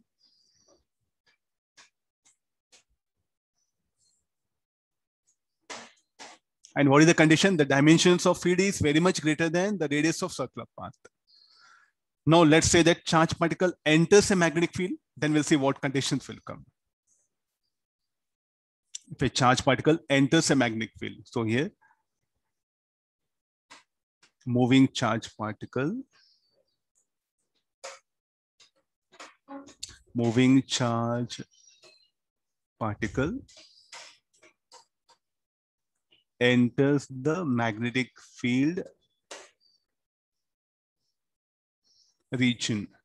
S1: And what is the condition? The dimensions of field is very much greater than the radius of circular path. Now let's say that charge particle enters a magnetic field, then we'll see what conditions will come. If a charge particle enters a magnetic field, so here, moving charge particle, enters the magnetic field region.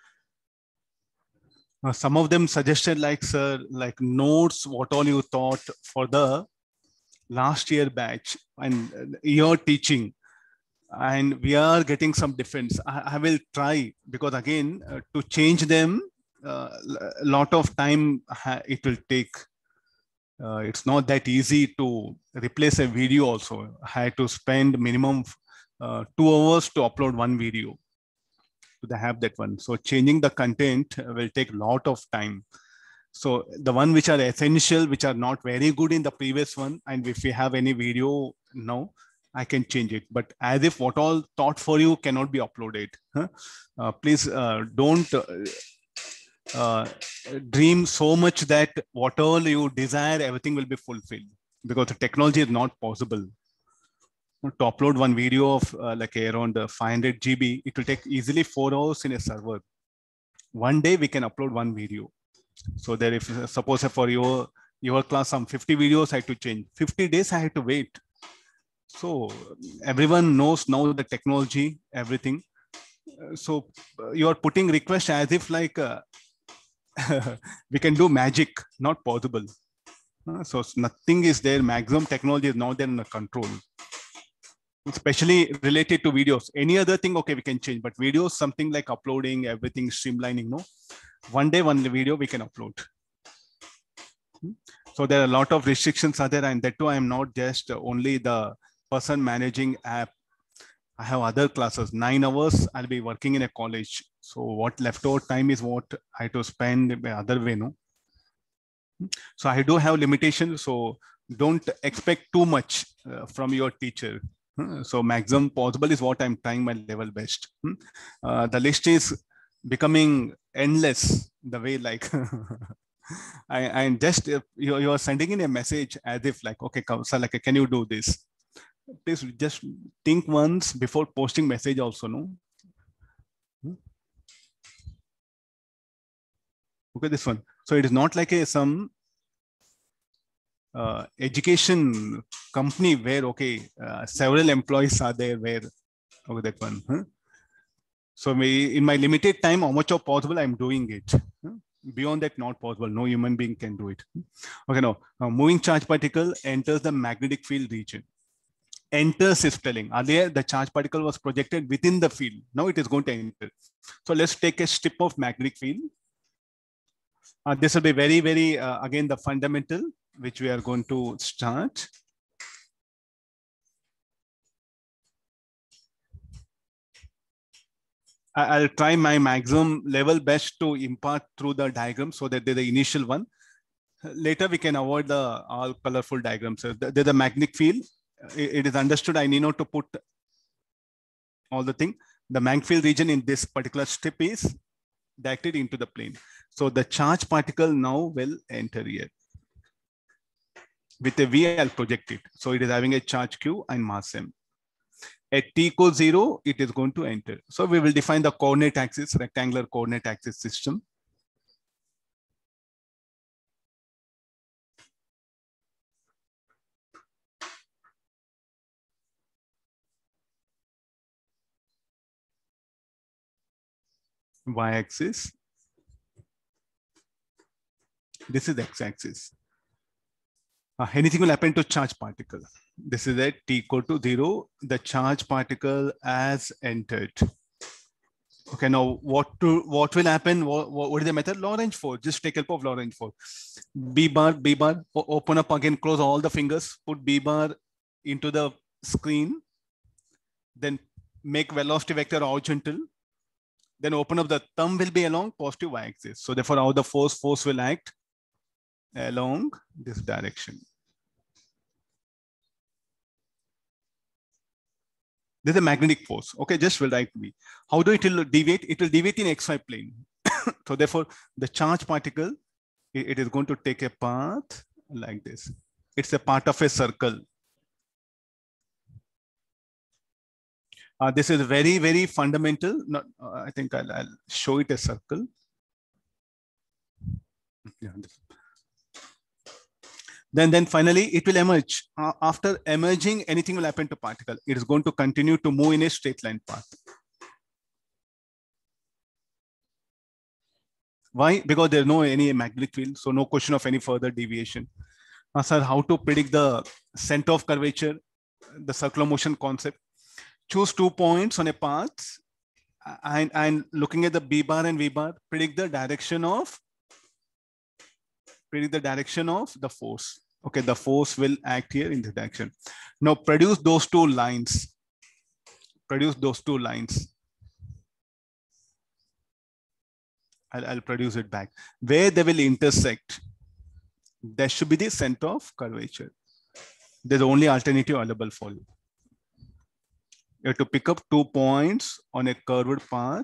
S1: Some of them suggested like, sir, like notes, what all you taught for the last year batch and your teaching. And we are getting some difference. I will try, because again, to change them, a lot of time it will take. It's not that easy to replace a video also. I had to spend minimum 2 hours to upload one video to have that one. So changing the content will take a lot of time. So the one which are essential, which are not very good in the previous one, and if we have any video now, I can change it. But as if what all taught for you cannot be uploaded. Please don't dream so much that what all you desire, everything will be fulfilled, because the technology is not possible. To upload one video of like around 500 GB, it will take easily 4 hours in a server. One day we can upload one video. So that if suppose for your class, some 50 videos I had to change, 50 days I had to wait. So everyone knows now the technology, everything. So you are putting request as if like we can do magic, not possible. So nothing is there. Maximum technology is not there in the control, especially related to videos. Any other thing, okay, we can change, but videos, something like uploading, everything, streamlining, no. One day, one video we can upload. So there are a lot of restrictions are there, and that too, I'm not just only the person managing app. I have other classes. 9 hours I'll be working in a college. So what leftover time is what I have to spend by other way, no? So I do have limitations. So don't expect too much from your teacher. So maximum possible is what I'm trying my level best. The list is becoming endless the way like and just you are sending in a message as if like, okay, so like, can you do this? Please just think once before posting message also, no? Okay, this one. So it is not like a some education company where okay several employees are there where okay that one. So in my limited time, how much of possible I'm doing it. Beyond that, not possible. No human being can do it. Okay, now moving charge particle enters the magnetic field region. Enters is telling. Earlier, the charge particle was projected within the field. Now it is going to enter. So let's take a strip of magnetic field. This will be very, very, again, the fundamental, which we are going to start. I'll try my maximum level best to impart through the diagram so that they're the initial one. Later, we can avoid the all colorful diagrams. So there's a magnetic field. It is understood. I need not to put all the thing. The magnetic field region in this particular strip is directed into the plane. So the charge particle now will enter here. With a V, I'll project it. So it is having a charge Q and mass M. At t equals 0, it is going to enter. So we will define the coordinate axis, rectangular coordinate axis system. Y-axis. This is x-axis. Anything will happen to charge particle. This is at t equal to 0. The charge particle has entered. Okay, now what will happen? What is the method? Lagrange force. Just take help of Lagrange force. B bar, open up again, close all the fingers, put B bar into the screen, then make velocity vector horizontal, then open up the thumb will be along positive y-axis. So therefore, how the force will act along this direction. There's a magnetic force. Okay, just will write me. How do it will deviate? It will deviate in XY plane. So therefore, the charge particle, it is going to take a path like this. It's a part of a circle. This is very, very fundamental. Not, I think I'll show it a circle. Yeah. Then finally, it will emerge. After emerging, anything will happen to particle. It is going to continue to move in a straight line path. Why? Because there's no any magnetic field, so no question of any further deviation. Sir, how to predict the center of curvature, the circular motion concept? Choose 2 points on a path and looking at the B bar and V bar, predict the direction of the force. Okay, the force will act here in the direction. Now produce those two lines. I'll produce it back. Where they will intersect, there should be the center of curvature. There's only alternative available for you. You have to pick up 2 points on a curved path.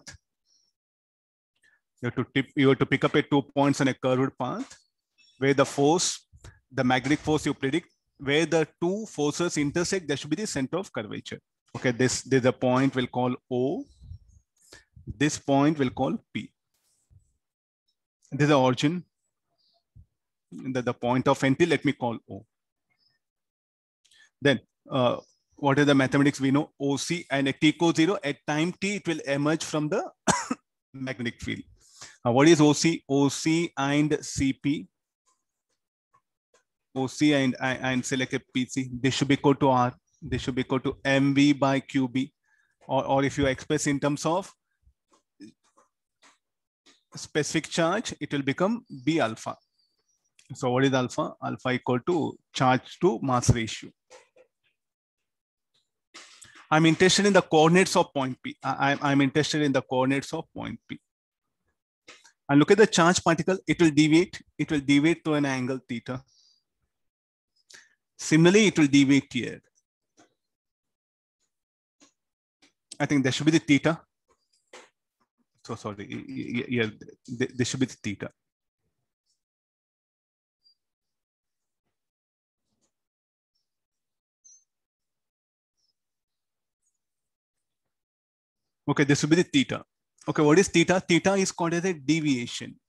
S1: You have to pick up 2 points on a curved path where the force, the magnetic force you predict, where the two forces intersect, there should be the center of curvature. Okay, there's a point we'll call O. This point we'll call P. This is the origin. The point of entry, let me call O. Then, what is the mathematics we know? OC and at t equals 0, at time t, it will emerge from the magnetic field. What is OC? OC and CP. OC and select a PC. This should be equal to R. This should be equal to MV by QB. Or if you express in terms of specific charge, it will become B alpha. So what is alpha? Alpha equal to charge to mass ratio. I'm interested in the coordinates of point P. I'm interested in the coordinates of point P. And look at the charged particle. It will deviate. It will deviate to an angle theta. Similarly, it will deviate here. I think there should be the theta. So sorry. Yeah, there should be the theta. Okay, this will be the theta. Okay, what is theta? Theta is called as a deviation.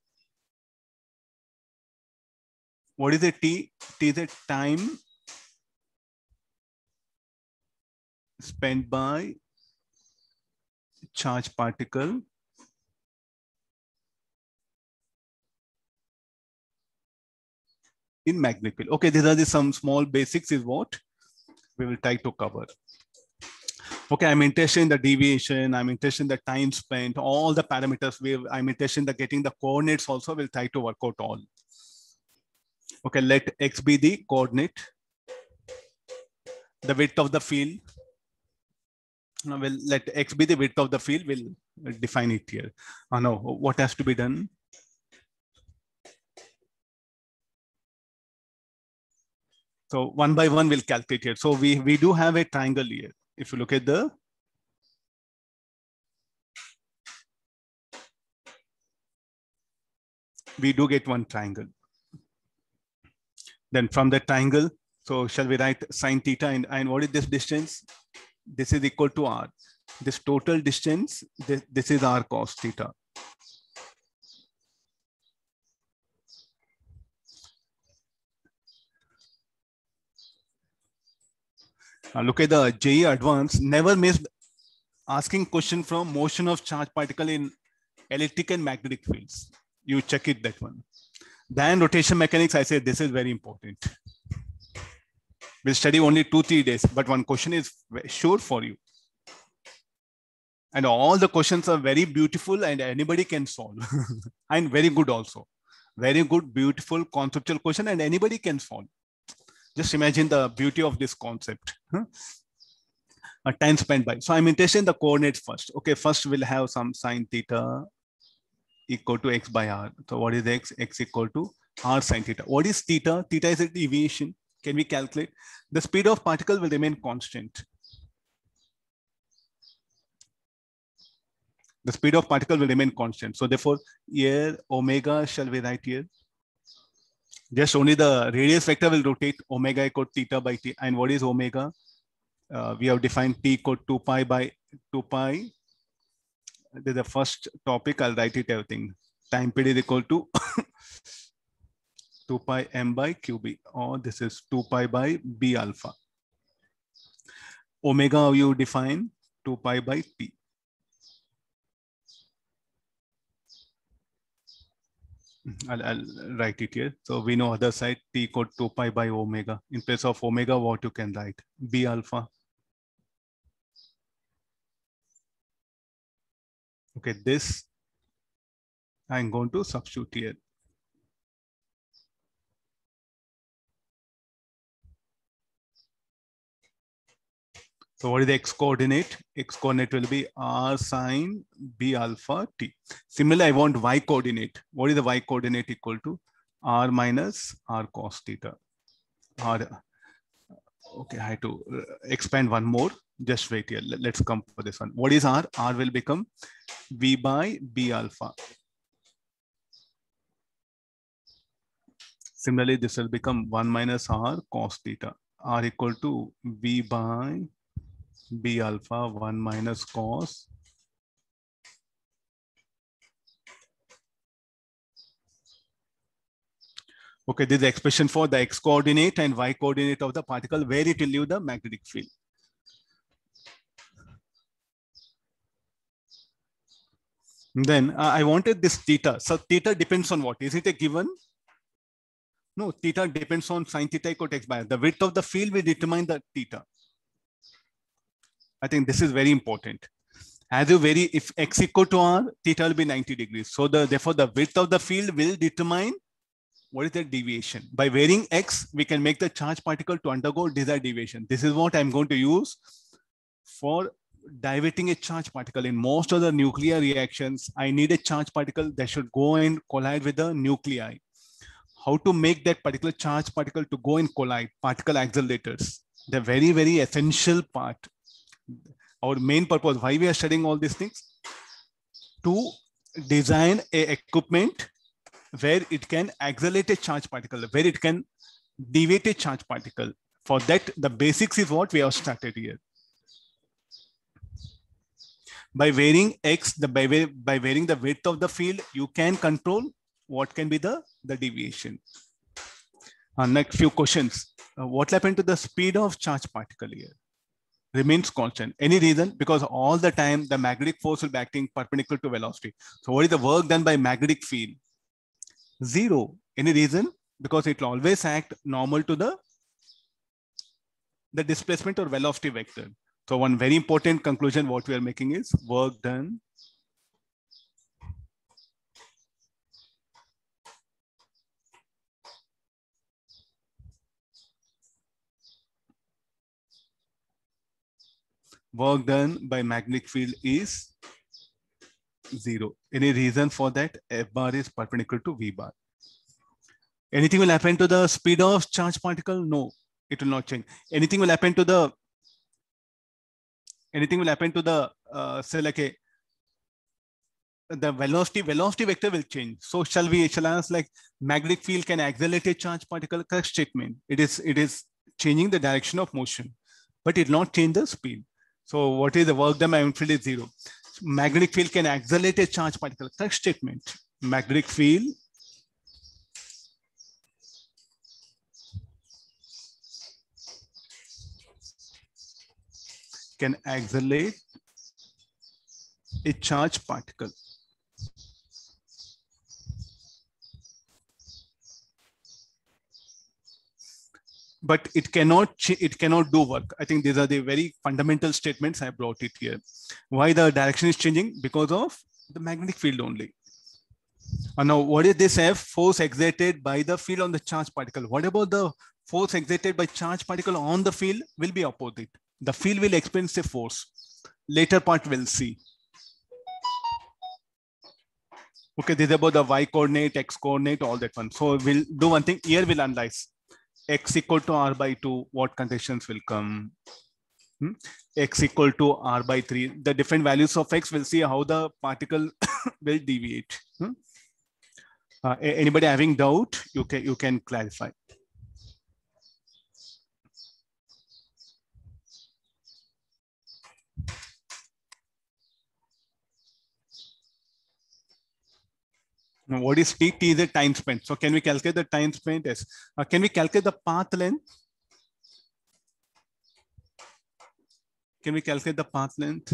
S1: What is a t? T is a time spent by charged particle in magnetic field. Okay, these are some small basics is what we will try to cover. Okay, I'm interested in the deviation. I'm interested in the time spent, all the parameters. I'm interested in the getting the coordinates also. We'll try to work out all. Okay, let X be the coordinate. The width of the field. Now we'll let X be the width of the field. We'll define it here. No, what has to be done? So one by one we'll calculate it. So we do have a triangle here. If you look at the we do get one triangle. Then from the triangle, so shall we write sine theta and what is this distance? This is equal to r. This total distance, this is r cos theta. Look at the JEE Advanced, never missed asking question from motion of charged particle in electric and magnetic fields. You check it, that one. Then rotation mechanics, I said this is very important. We'll study only 2-3 days, but one question is sure for you. And all the questions are very beautiful and anybody can solve. And very good also. Very good, beautiful, conceptual question and anybody can solve. Just imagine the beauty of this concept. Time spent by. So I'm interested in the coordinates first. Okay, first we'll have some sine theta equal to x by r. So what is x? X equal to r sine theta. What is theta? Theta is a deviation. Can we calculate? The speed of particle will remain constant. The speed of particle will remain constant. So therefore, here omega shall we write here? Just only the radius vector will rotate omega equal to theta by t. And what is omega? We have defined t equal to 2 pi by 2 pi. This is the first topic. I'll write it everything. Time period is equal to 2 pi m by qb, or this is 2 pi by b alpha. Omega you define 2 pi by t. I'll write it here. So we know other side t equal to 2 pi by omega. In place of omega, what you can write? B alpha. Okay, this I'm going to substitute here. So what is the x coordinate? X coordinate will be r sine b alpha t. Similarly, I want y coordinate. What is the y coordinate equal to? R minus r cos theta. R. Okay, I had to expand one more. Just wait here. Let's come for this one. What is r? R will become v by b alpha. Similarly, this will become 1 minus r cos theta. R equal to v by b alpha 1 minus cos . Okay, this is the expression for the x coordinate and y coordinate of the particle where it will leave the magnetic field. Then I wanted this theta. So theta depends on what? Is it a given? No, theta depends on sine theta equal to x by r. The width of the field will determine the theta. I think this is very important. As you vary, if x equal to r, theta will be 90 degrees. So therefore the width of the field will determine What is the deviation? By varying x, we can make the charge particle to undergo desired deviation. This is what I'm going to use for diverting a charge particle. In most of the nuclear reactions, I need a charge particle that should go and collide with the nuclei. How to make that particular charge particle to go and collide? Particle accelerators, the very, very essential part. Our main purpose, why we are studying all these things? To design a equipment where it can accelerate a charge particle, where it can deviate a charge particle. For that, the basics is what we have started here. By varying x, by varying the width of the field, you can control what can be the deviation. Next few questions. What happened to the speed of charge particle here? Remains constant. Any reason? Because all the time the magnetic force will be acting perpendicular to velocity. So what is the work done by magnetic field? Zero. Any reason? Because it will always act normal to the displacement or velocity vector. So one very important conclusion what we are making is work done by magnetic field is zero. Any reason for that? F bar is perpendicular to V bar. Anything will happen to the speed of charge particle? No, it will not change. Anything will happen to the say like the velocity vector will change. So shall I ask like magnetic field can accelerate a charge particle? Correct statement. It is changing the direction of motion, but it will not change the speed. So what is the work done by magnetic field is zero. Magnetic field can accelerate a charge particle. Correct statement. Magnetic field can accelerate a charge particle. But it cannot do work. I think these are the very fundamental statements. I brought it here. Why the direction is changing? Because of the magnetic field only. And now what is this F? Force exerted by the field on the charge particle. What about the force exerted by charge particle on the field? Will be opposite. The field will experience a force. Later part we'll see. Okay, this is about the y coordinate, x coordinate, all that one. So we'll do one thing. Here we'll analyze. X equal to r by 2, what conditions will come? X equal to r by 3. The different values of x, will see how the particle will deviate. Anybody having doubt? You can clarify. Now, what is t? T is the time spent. So can we calculate the time spent? Yes. Can we calculate the path length? Can we calculate the path length?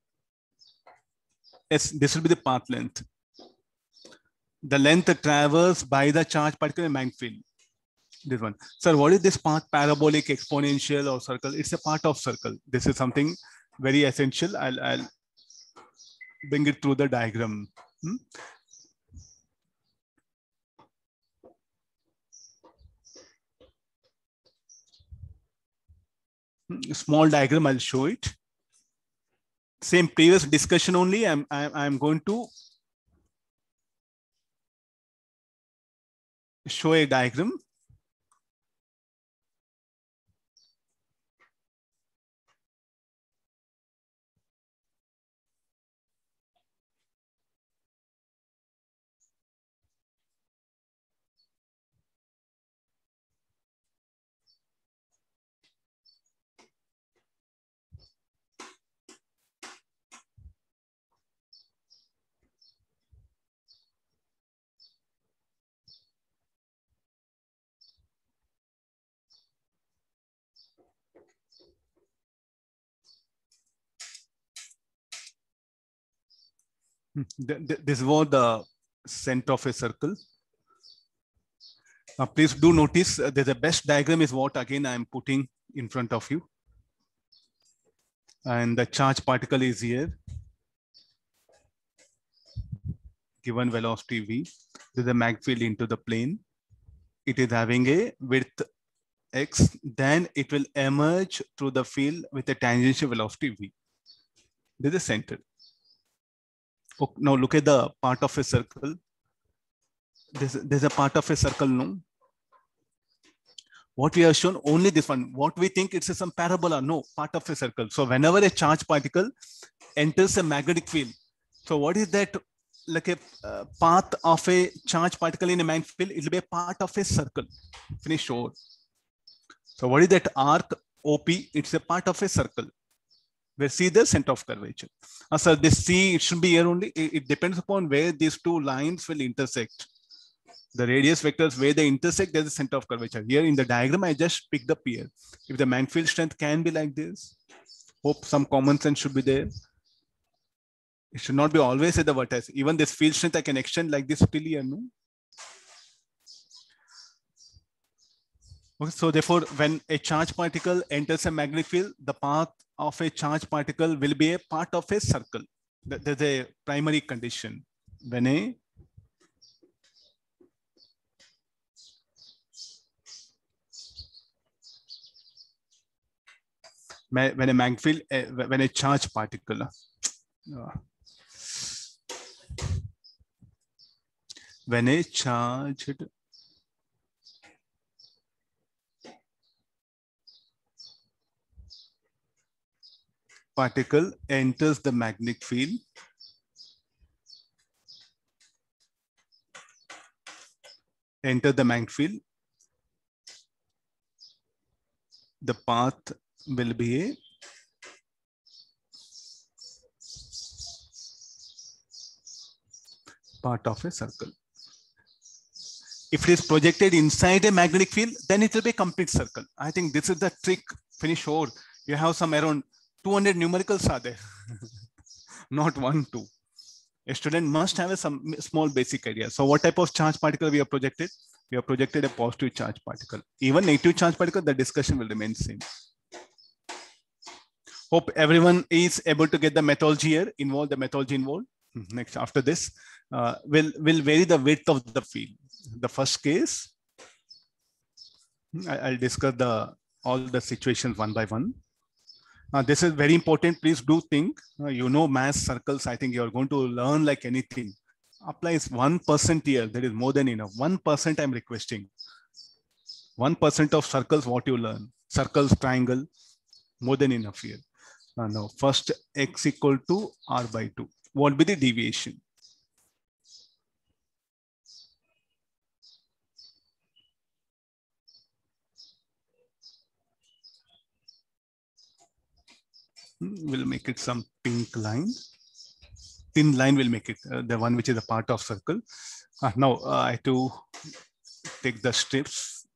S1: Yes, this will be the path length. The length traversed by the charge particle in magnetic field. This one. Sir, what is this path? Parabolic, exponential, or circle? It's a part of circle. This is something very essential. I'll bring it through the diagram. Small diagram, I'll show it. Same previous discussion only. I'm going to show a diagram. This was the center of a circle. Please do notice the best diagram is what again I'm putting in front of you. And the charge particle is here. Given velocity v, there's a mag field into the plane. it is having a width x, then it will emerge through the field with a tangential velocity v. This is the center. Okay, now look at the part of a circle. There's a part of a circle, no? What we have shown, only this one. What we think it's some parabola, no, part of a circle. So whenever a charge particle enters a magnetic field, so what is that? Like a path of a charge particle in a magnetic field, it will be a part of a circle. Finish over. So what is that arc OP? It's a part of a circle. Where C the center of curvature. So this C, it should be here only. It depends upon where these two lines will intersect. The radius vectors where they intersect, there's the center of curvature. Here in the diagram, I just picked up here. If the magnetic field strength can be like this, hope some common sense should be there. It should not be always at the vertex. Even this field strength I can extend like this till here, no? Okay, so therefore, when a charge particle enters a magnetic field, the path of a charge particle will be a part of a circle. There's a primary condition. When a magnetic field, when a charge particle, when a charged particle enters the magnetic field, the path will be a part of a circle. If it is projected inside a magnetic field, then it will be a complete circle. I think this is the trick. Finish over. You have some around 200 numericals are there, not 1, 2. A student must have some small basic idea. So what type of charge particle we have projected? We have projected a positive charge particle. Even negative charge particle, the discussion will remain same. Hope everyone is able to get the methodology here, involve the methodology involved. Next, after this, will vary the width of the field. The first case, I'll discuss all the situations one by one. This is very important. Please do think, you know, mass circles. I think you're going to learn like anything. Applies 1% here. That is more than enough. 1% I'm requesting. 1% of circles, what you learn. Circles, triangle, more than enough here. Now, first x equal to r by 2. What will be the deviation? We'll make it some pink line. Thin line will make it the one which is a part of circle. Now I have to take the strips.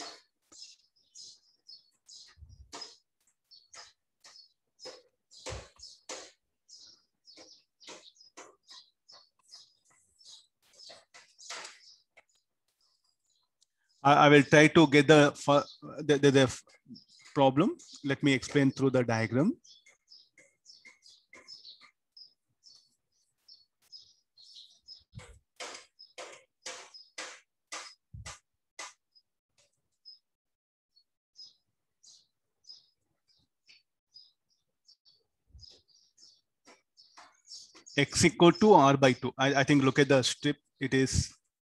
S1: I will try to get the problem. Let me explain through the diagram. X equal to r by 2. I think look at the strip. It is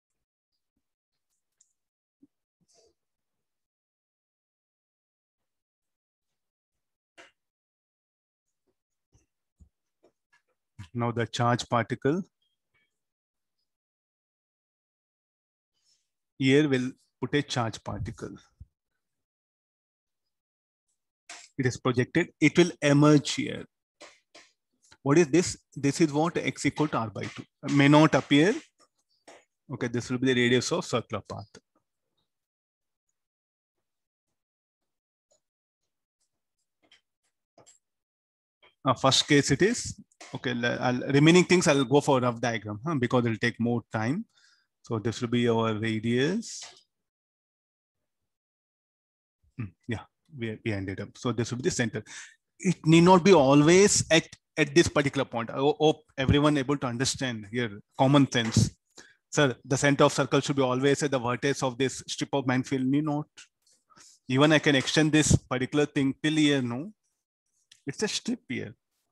S1: now the charge particle here will put a charge particle. It is projected. It will emerge here. What is this? This is what x equal to r by 2. May not appear. Okay, this will be the radius of circular path. First case it is. Okay, remaining things I'll go for a rough diagram because it will take more time. So this will be our radius. Yeah, we ended up. So this will be the center. It need not be always at this particular point. I hope everyone able to understand here, common sense. Sir, the center of circle should be always at the vertex of this strip of Mann field. Not. Even I can extend this particular thing till here. No, it's a strip here.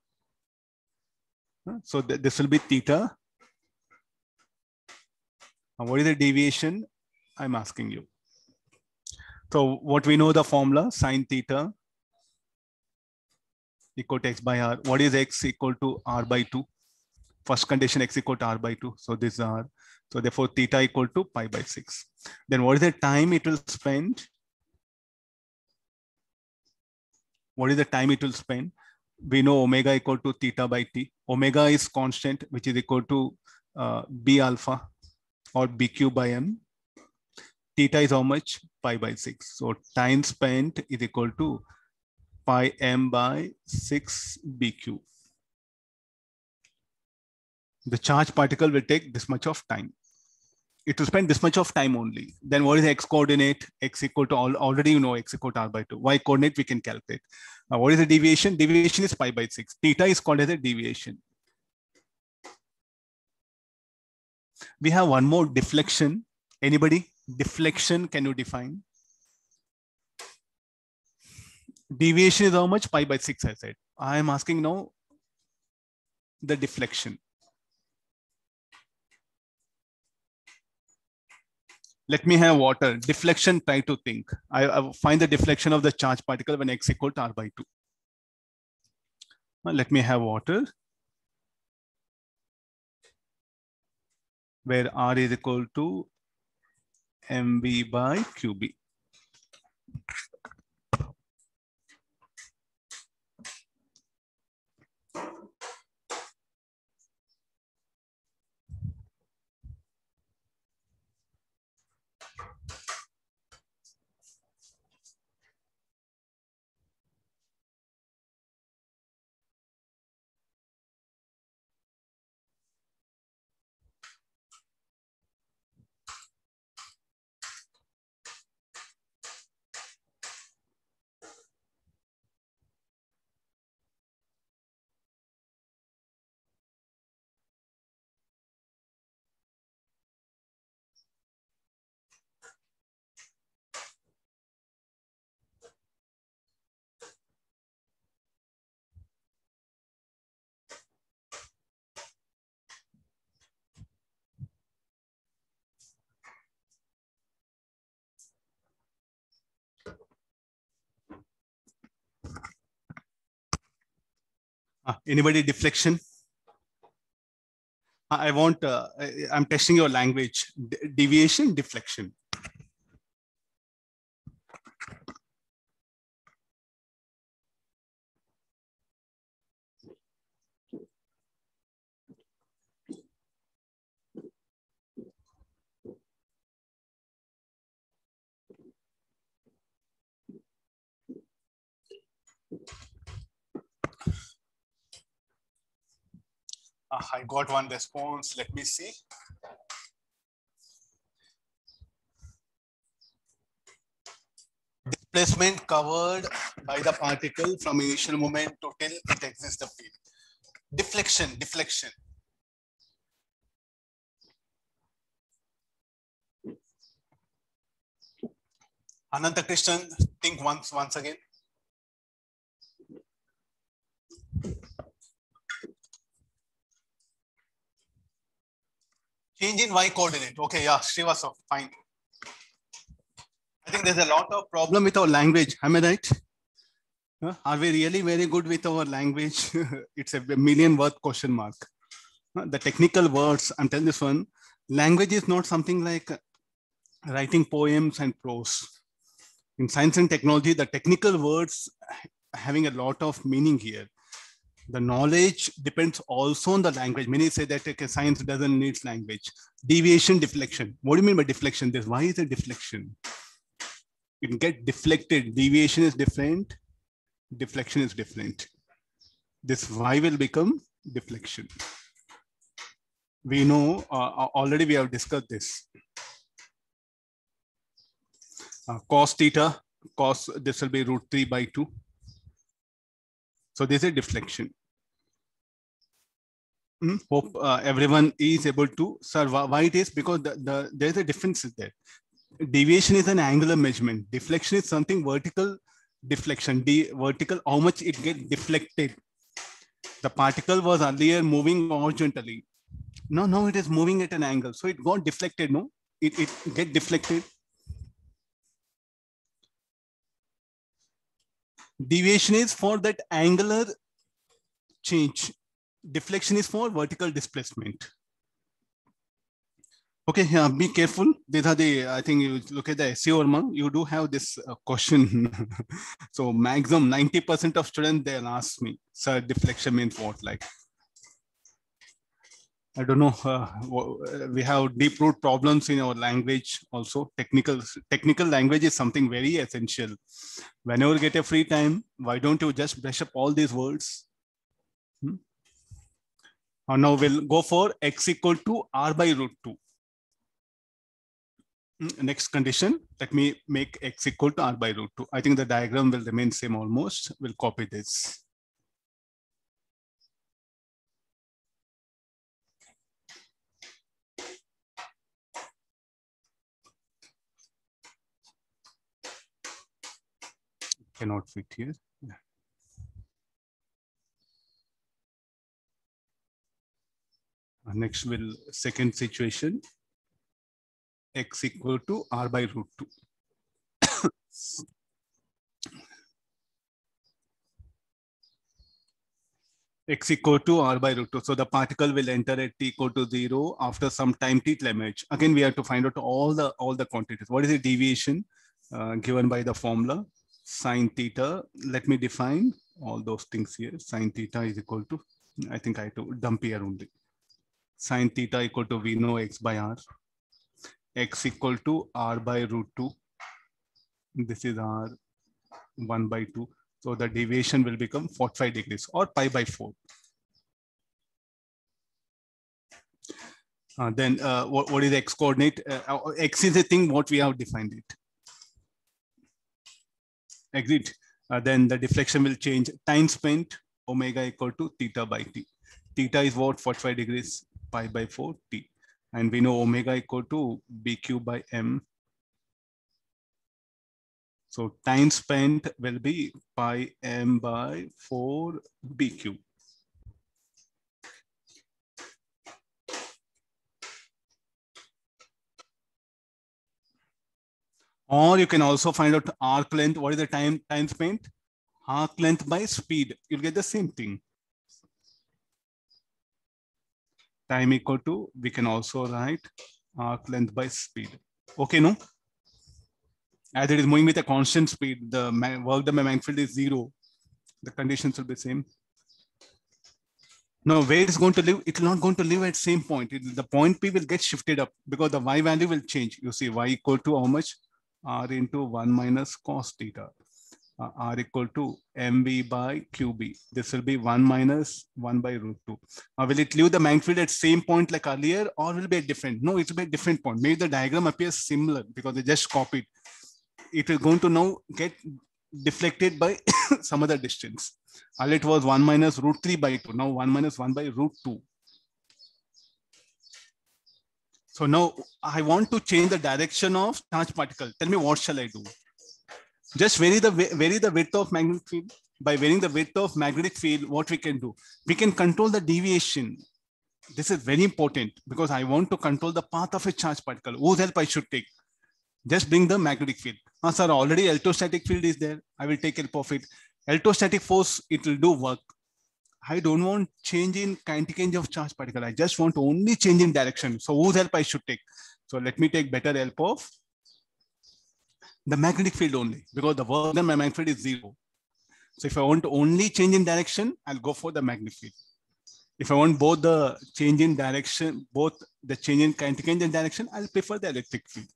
S1: So this will be theta. Now, what is the deviation? I'm asking you. So what we know the formula, sine theta equal to x by r. What is x equal to r by 2? First condition, x equal to r by 2. So this is r. So therefore theta equal to pi by 6. Then what is the time it will spend? What is the time it will spend? We know omega equal to theta by t. Omega is constant, which is equal to b alpha or bq by m. Theta is how much? Pi by 6. So time spent is equal to pi m by 6 bq. The charged particle will take this much of time. It will spend this much of time only. Then what is the x coordinate? X equal to, already you know x equal to r by 2. Y coordinate we can calculate. What is the deviation? Deviation is pi by 6. Theta is called as a deviation. We have one more, deflection. Anybody? Deflection, can you define? Deviation is how much? Pi by 6, I said. I am asking now the deflection. Let me have water. Deflection, try to think. I find the deflection of the charged particle when x equal to r by 2. Let me have water, where r is equal to mv by qb. Anybody deflection? I want, I'm testing your language. Deviation, deflection. I got one response. Let me see. Displacement covered by the particle from initial moment to till it exits the field. Deflection, deflection. Ananta Krishnan, think once again. Change in y coordinate. Okay, yeah, Srivastava, fine. I think there's a lot of problem with our language. Am I right? Are we really very good with our language? It's a million word question mark. The technical words, I'm telling this one, language is not something like writing poems and prose. In science and technology, the technical words having a lot of meaning here. The knowledge depends also on the language. Many say that okay, science doesn't need language. Deviation, deflection. What do you mean by deflection? Why is it deflection? You can get deflected. Deviation is different. Deflection is different. This y will become deflection. We know already we have discussed this. Cos theta, cos, this will be √3 by 2. So this is deflection. Hope everyone is able to, sir, why it is? Because there's a difference there. Deviation is an angular measurement. Deflection is something vertical deflection. Vertical, how much it gets deflected. The particle was earlier moving horizontally. Now it is moving at an angle. So it got deflected, no? It get deflected. Deviation is for that angular change. Deflection is for vertical displacement. Okay, yeah, be careful. These are the, I think you look at the SEO, you do have this question. So maximum 90% of students, they'll ask me, sir, deflection means what? Like, I don't know. We have deep root problems in our language also. Technical language is something very essential. Whenever you get a free time, why don't you just brush up all these words? Now we'll go for x equal to r by root 2. Next condition, let me make x equal to r by root 2. I think the diagram will remain same almost. We'll copy this. Cannot fit here. Yeah. Next, second situation, x equal to r by root 2. X equal to r by root 2. So the particle will enter at t equal to 0 after some time t image. Again, we have to find out all the quantities. What is the deviation given by the formula? Sine theta. Let me define all those things here. Sine theta is equal to, I think I have to dump here only. Sine theta equal to V no x by r. X equal to r by root 2. This is r 1 by 2. So the deviation will become 45 degrees or pi by 4. Then what is the x coordinate? X is a thing what we have defined it. Exit. Then the deflection will change. Time spent, omega equal to theta by t. Theta is what? 45 degrees, pi by 4 t. And we know omega equal to bq by m. So time spent will be pi m by 4 bq. Or you can also find out arc length. What is the time spent? Arc length by speed. You'll get the same thing. Time equal to, we can also write arc length by speed. Okay, no? As it is moving with a constant speed, the work done by magnetic field is 0. The conditions will be same. Now, where it's going to live, it's not going to live at same point. The point P will get shifted up because the y value will change. You see, y equal to how much? R into 1 minus cos theta. R equal to mv by qb. This will be 1 minus 1 by root 2. Will it leave the magnetic field at same point like earlier or will it be a different? No, it will be a different point. Maybe the diagram appears similar because they just copied. It is going to now get deflected by some other distance. Earlier it was 1 minus root 3 by 2. Now 1 minus 1 by root 2. So now I want to change the direction of charge particle. Tell me what shall I do? Just vary the width of magnetic field. By varying the width of magnetic field, what we can do? We can control the deviation. This is very important because I want to control the path of a charge particle. Whose help I should take? Just bring the magnetic field. Sir, already electrostatic field is there. I will take help of it. Electrostatic force, it will do work. I don't want change in kinetic energy of charge particle. I just want only change in direction. So whose help I should take? So let me take better help of the magnetic field only because the work done by magnetic field is 0. So if I want to only change in direction, I'll go for the magnetic field. If I want both the change in direction, both the change in kinetic energy and direction, I'll prefer the electric field.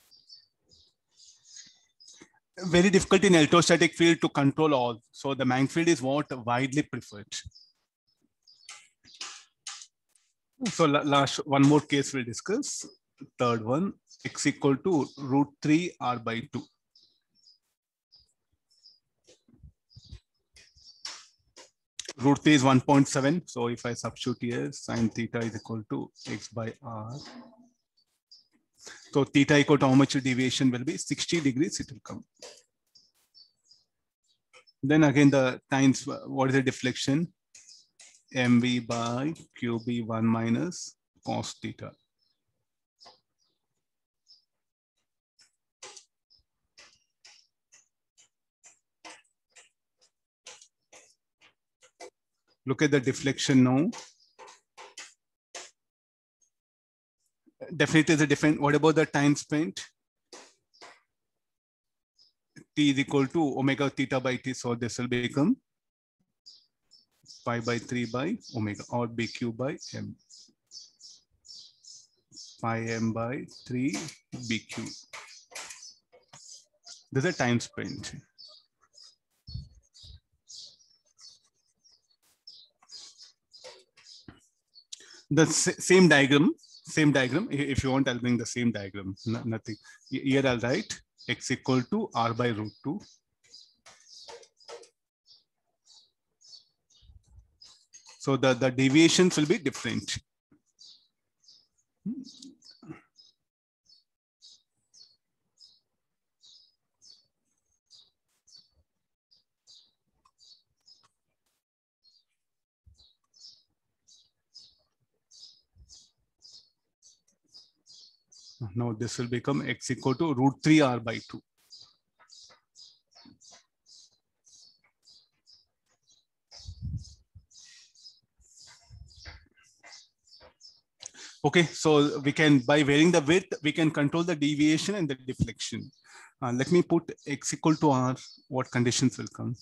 S1: Very difficult in electrostatic field to control all. So the magnetic field is what widely preferred. So last one more case we'll discuss. Third one, x equal to root 3 r by 2. Root 3 is 1.7. So if I substitute here, sine theta is equal to x by r. So theta equal to how much deviation will be? 60 degrees it will come. Then again the times, what is the deflection? mv by qb 1 minus cos theta. Look at the deflection now. Definitely is a different. What about the time spent? T is equal to omega theta by t. So this will become pi by 3 by omega or bq by m. Pi m by 3 bq. This is a time spent. The same diagram. If you want, I'll bring the same diagram. Nothing. Here I'll write x equal to r by root 2. So the deviations will be different. Now this will become x equal to root 3 r by 2. Okay, so we can, by varying the width, we can control the deviation and the deflection. Let me put x equal to r. What conditions will come?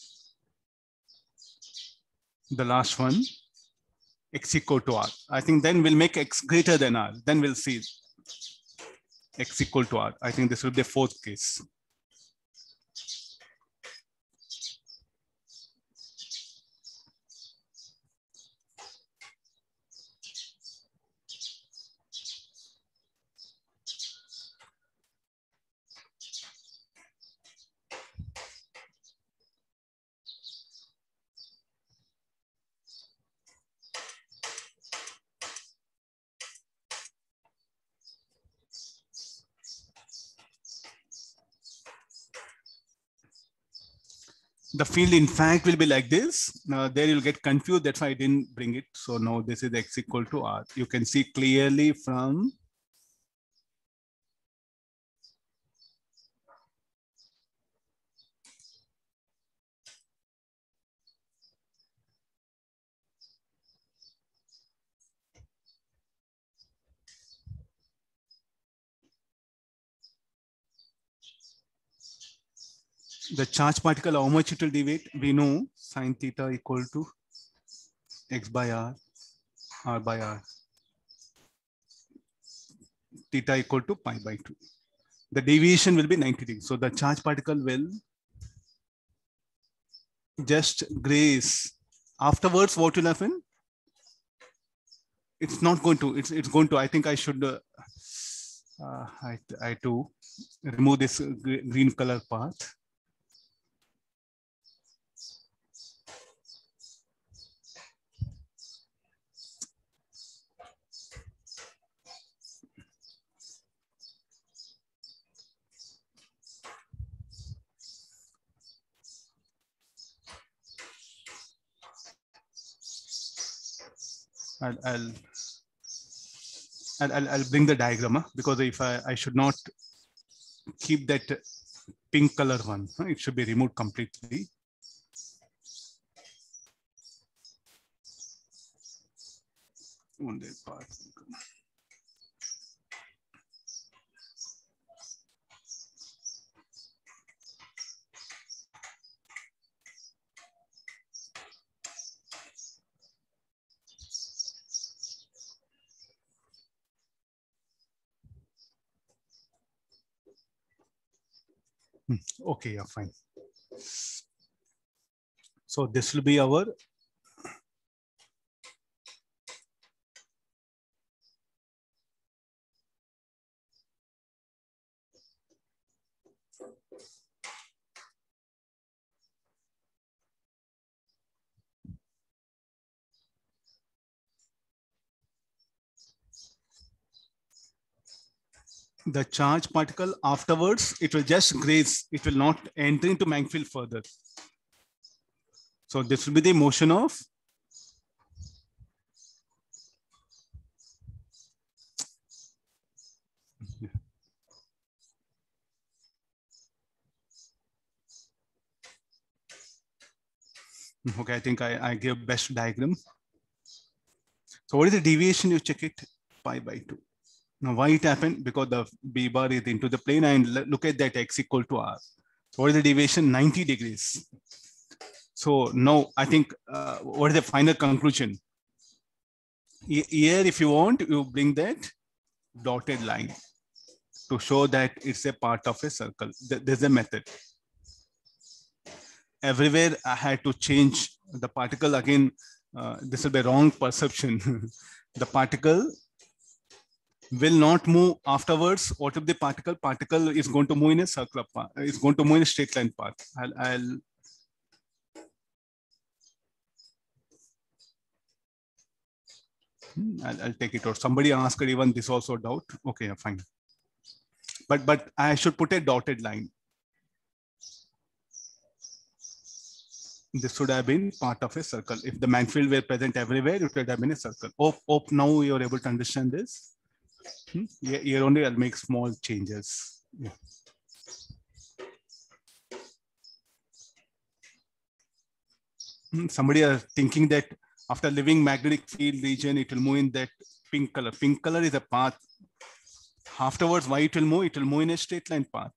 S1: The last one, x equal to r. I think then we'll make x greater than r. Then we'll see x equal to r. I think this will be the fourth case. The field in fact will be like this. Now there you'll get confused. That's why I didn't bring it. So now this is x equal to r. You can see clearly from the charge particle, how much it will deviate. We know sine theta equal to x by r, r by r. Theta equal to pi by 2. The deviation will be 90 degrees. So the charge particle will just graze. Afterwards, what will happen? It's not going to, it's going to, I think I should, I to remove this green color part. I'll bring the diagram because if I should not keep that pink color one, it should be removed completely. Only part. Okay, yeah, fine. So this will be our the charge particle afterwards, it will just graze. It will not enter into magnetic field further. So this will be the motion of okay, I think I gave best diagram. So what is the deviation? You check it, pi by 2. Now why it happened? Because the B bar is into the plane, and look at that x equal to r. So what is the deviation? 90 degrees. So now I think what is the final conclusion? Here, if you want, you bring that dotted line to show that it's a part of a circle. There's a method. Everywhere I had to change the particle again. This will be wrong perception. The particle will not move afterwards. What if the particle? Particle is going to move in a circular path. It's going to move in a straight line path. I'll take it out. Somebody asked even this also doubt. Okay, fine. But I should put a dotted line. This should have been part of a circle. If the magnetic field were present everywhere, it would have been a circle. Hope now you're able to understand this. Here only I'll make small changes. Yeah. Somebody are thinking that after leaving magnetic field region, it will move in that pink color. Pink color is a path. Afterwards, why it will move? It will move in a straight line path.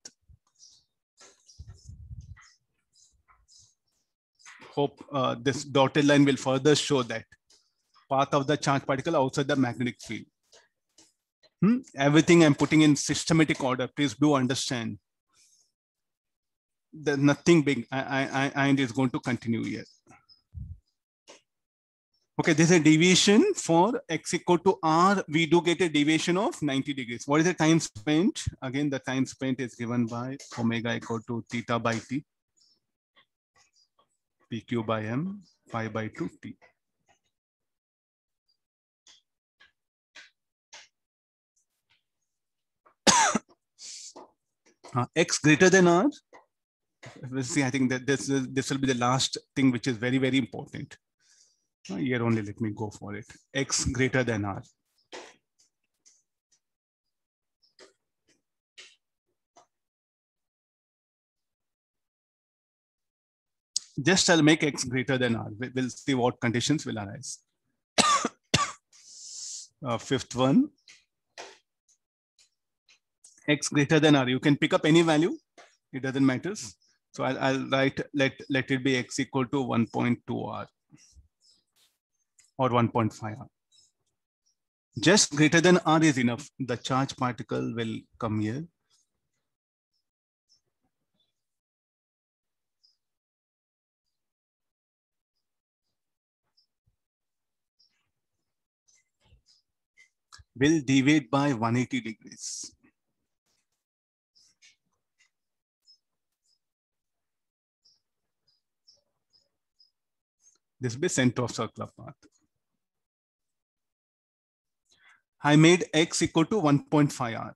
S1: Hope this dotted line will further show that path of the charged particle outside the magnetic field. Everything I'm putting in systematic order. Please do understand. There's nothing big, and it's going to continue here. Okay, there's a deviation for x equal to r. We do get a deviation of 90 degrees. What is the time spent? Again, the time spent is given by omega equal to theta by t, pq by m, pi by 2 t. X greater than r. We'll see. I think that this will be the last thing, which is very, very important. Here only, let me go for it. X greater than r. Just I'll make x greater than r. We'll see what conditions will arise. Fifth one. X greater than r. You can pick up any value. It doesn't matter. So I'll write, let it be x equal to 1.2 r. Or 1.5 r. Just greater than r is enough. The charge particle will come here. Will deviate by 180 degrees. This will be center of circular path. I made x equal to 1.5 r.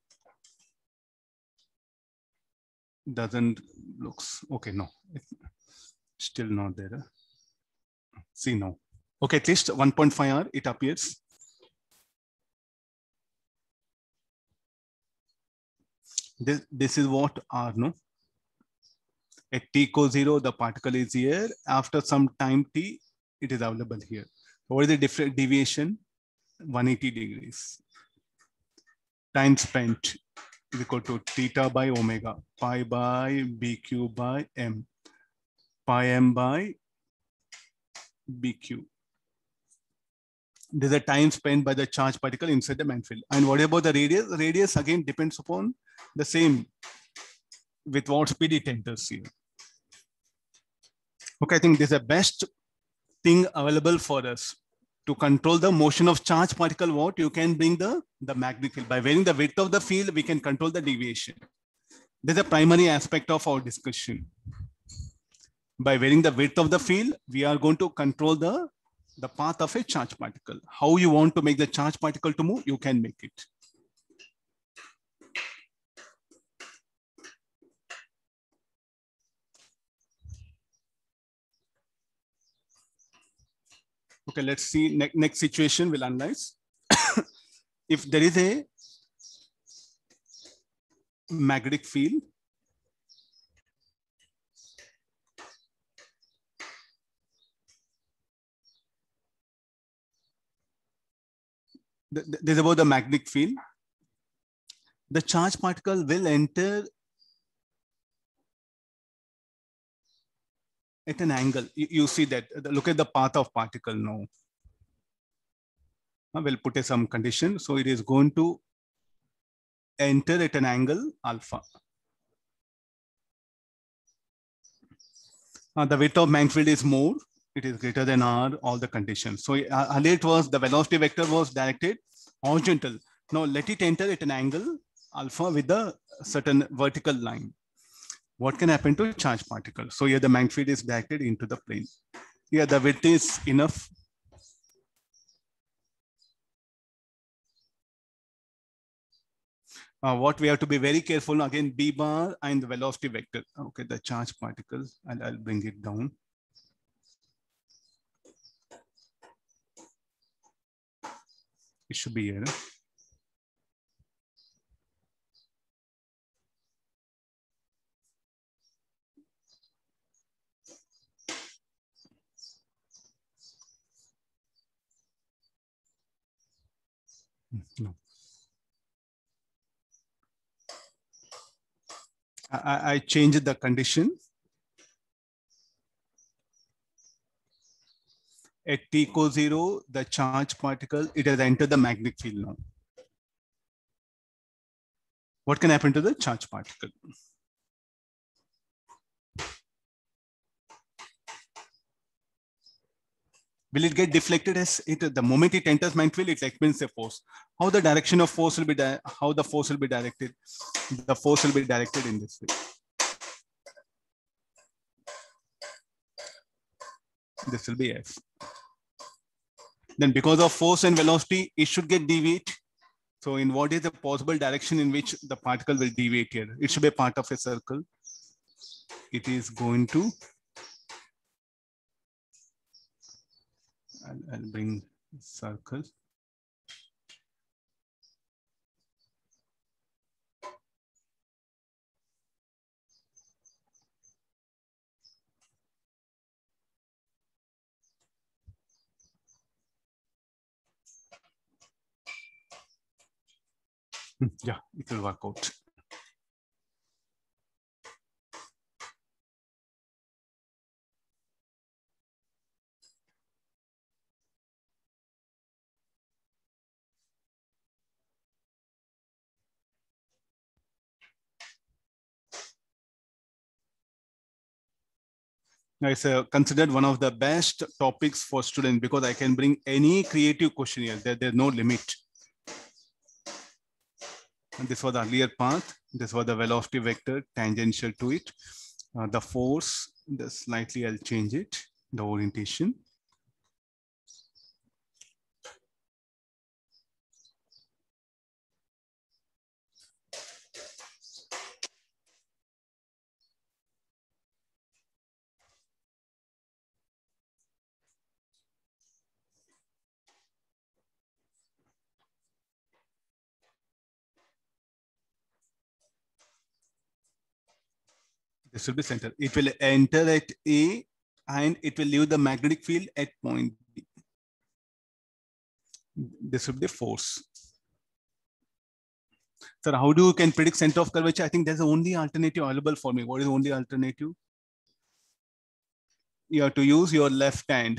S1: Doesn't looks okay. No, still not there. See now. Okay, at least 1.5 r it appears. This is what r, no? At t equals 0, the particle is here. After some time t, it is available here. What is the different deviation? 180 degrees. Time spent is equal to theta by omega, pi by bq by m, pi m by bq. There's a time spent by the charged particle inside the magnetic field. And what about the radius? The radius again depends upon the same with what speed it enters here. Okay, I think this is the best thing available for us to control the motion of charged particle. What you can bring the magnetic field by varying the width of the field, we can control the deviation. This is a primary aspect of our discussion. By varying the width of the field, we are going to control the path of a charged particle. How you want to make the charged particle to move, you can make it. Okay, let's see. Next situation we'll analyze. If there is a magnetic field, this is about the magnetic field. The charge particle will enter at an angle. You see that. Look at the path of particle now. We'll put some condition. So it is going to enter at an angle alpha. The width of magnetic field is more. It is greater than R, all the conditions. So earlier it was the velocity vector was directed horizontal. Now let it enter at an angle alpha with a certain vertical line. What can happen to charge particle? So here the magnetic field is directed into the plane. Here the width is enough. What we have to be very careful again, B bar and the velocity vector. Okay, the charge particles, and I'll bring it down. It should be here. No. I changed the condition. At t equals 0, the charge particle, it has entered the magnetic field now. What can happen to the charge particle? Will it get deflected as it, the moment it enters magnetic field, it experiences a force. How the direction of force will be, how the force will be directed? The force will be directed in this way. This will be F. Then because of force and velocity, it should get deviate. So in what is the possible direction in which the particle will deviate here? It should be a part of a circle. It is going to, I'll bring circle. Yeah, it will work out. Now it's considered one of the best topics for students because I can bring any creative question here. There's no limit. And this was the earlier path. This was the velocity vector tangential to it. The force, slightly I'll change it, the orientation. This will be center. It will enter at A and it will leave the magnetic field at point B. This will be the force. Sir, how do you can predict center of curvature? I think there's the only alternative available for me. What is the only alternative? You have to use your left hand.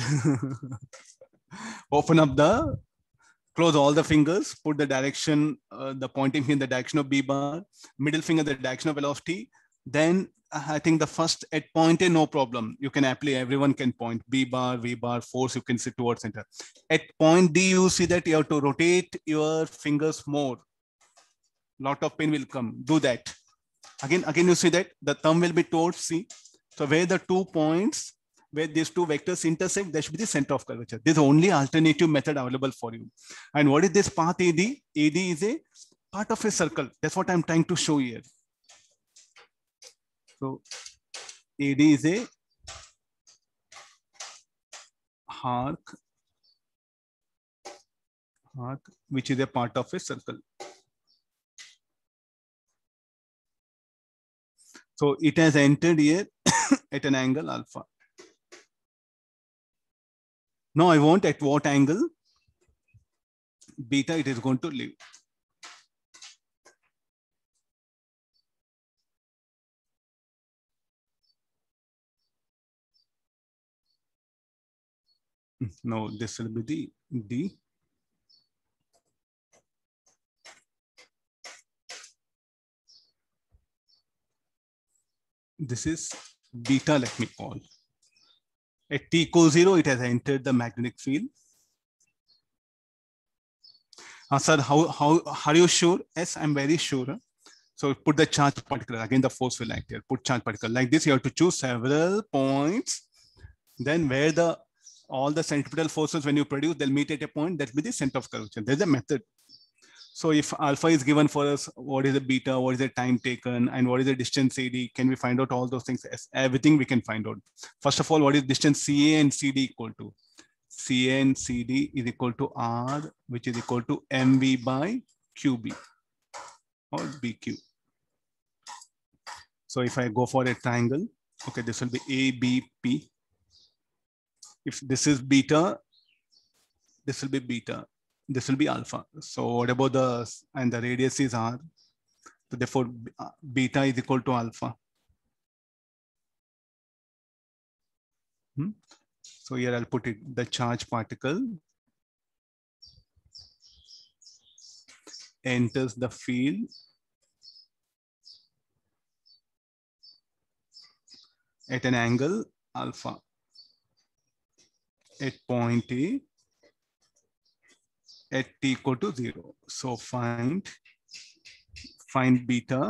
S1: Open up the, close all the fingers, put the direction, the pointing finger in the direction of B bar, middle finger the direction of velocity. Then I think the first at point A, no problem. You can apply, everyone can point B bar, V bar, force, you can sit towards center. At point D, you see that you have to rotate your fingers more. Lot of pain will come, do that. Again, you see that the thumb will be towards C. So where the 2 points, where these two vectors intersect, there should be the center of curvature. This is the only alternative method available for you. And what is this path AD? AD is a part of a circle. That's what I'm trying to show here. So AD is a arc arc, which is a part of a circle. So it has entered here at an angle alpha. Now I want at what angle beta it is going to leave. No, this will be the D. This is beta, let me call. At t equals 0, it has entered the magnetic field. Sir, how are you sure? Yes, I'm very sure. So put the charge particle, again the force will act here. Put charge particle like this, you have to choose several points. Then where all the centripetal forces when you produce, they'll meet at a point, that will be the center of curvature. There's a method. So if alpha is given for us, what is the beta, what is the time taken, and what is the distance CD? Can we find out all those things? Everything we can find out. First of all, what is distance CA and CD equal to? CA and CD is equal to R, which is equal to MV by QB or BQ. So if I go for a triangle, okay, this will be ABP. If this is beta, this will be beta. This will be alpha. So what about and the radius is R. So therefore, beta is equal to alpha. So here I'll put it, the charge particle enters the field at an angle alpha at point A at t equal to 0. So find beta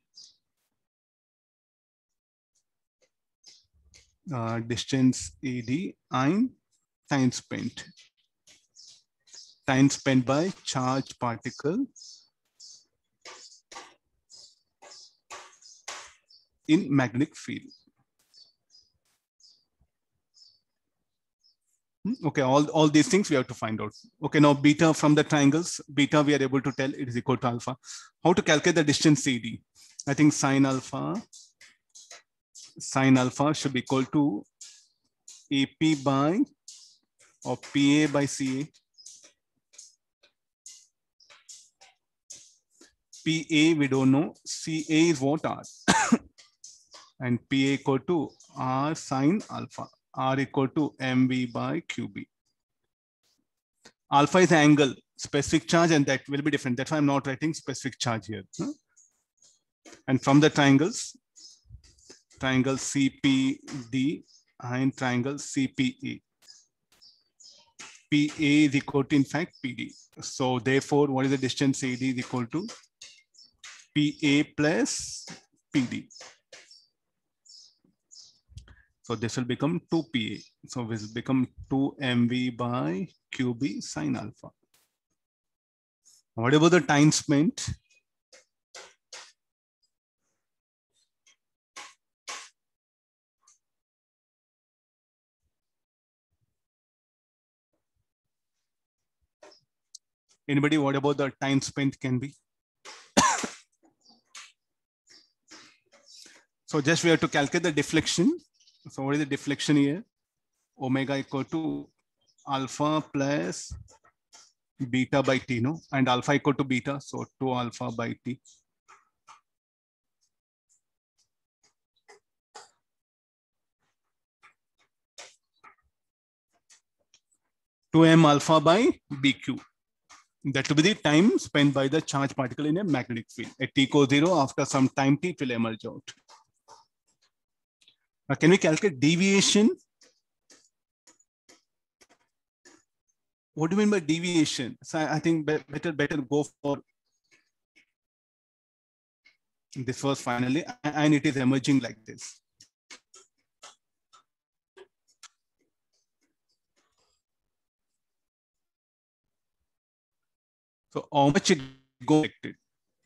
S1: distance AD and time spent. Time spent by charge particle in magnetic field. Okay, all these things we have to find out. Okay, now beta from the triangles, beta we are able to tell it is equal to alpha. How to calculate the distance CD? I think sine alpha should be equal to AP by or PA by CA. PA we don't know, CA is what? R. And PA equal to R sine alpha. R equal to MV by QB. Alpha is angle, specific charge, and that will be different. That's why I'm not writing specific charge here. And from the triangles, triangle CPD and triangle CPE. PA is equal to, in fact, PD. So therefore, what is the distance CD is equal to PA plus PD. So this will become 2PA. So this will become 2MV by QB sine alpha. What about the time spent? Anybody, what about the time spent can be? So just we have to calculate the deflection. So what is the deflection here? Omega equal to alpha plus beta by T, no? And alpha equal to beta, so 2 alpha by T. M alpha by BQ. That will be the time spent by the charge particle in a magnetic field. At T equals 0, after some time T, it will emerge out. Now, can we calculate deviation? What do you mean by deviation? So I think better go for this was finally, and it is emerging like this. So how much it go affected?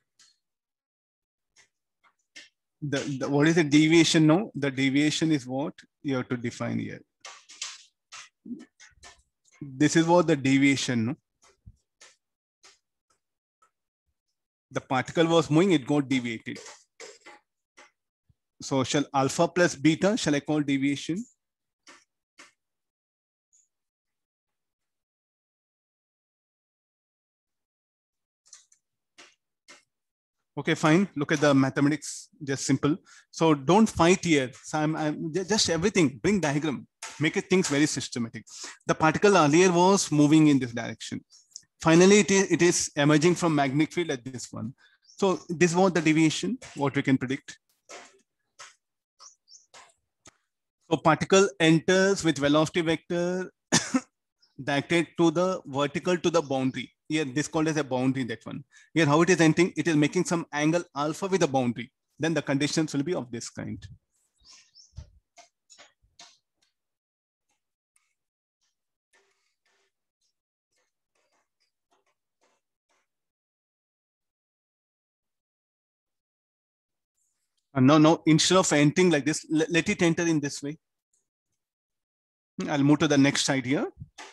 S1: What is the deviation now? The deviation is what you have to define here. This is what the deviation, no? The particle was moving, it got deviated. So shall alpha plus beta, shall I call deviation? Okay, fine. Look at the mathematics, just simple. So don't fight here. So I'm just everything, bring diagram, make it things very systematic. The particle earlier was moving in this direction. Finally, it is emerging from magnetic field at this one. So this was the deviation, what we can predict. So particle enters with velocity vector directed to the vertical to the boundary. Here, this called as a boundary, that one. Here, how it is entering, it is making some angle alpha with a boundary. Then the conditions will be of this kind. No, instead of entering like this, let it enter in this way. I'll move to the next side here.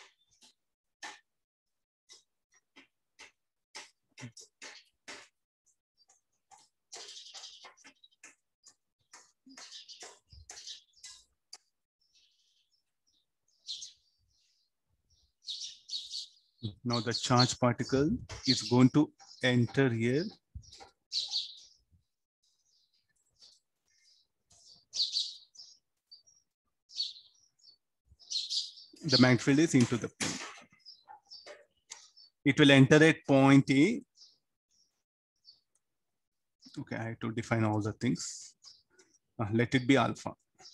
S1: Now the charge particle is going to enter here. The magnetic field is into the plane. It will enter at point A. Okay, I have to define all the things. Let it be alpha.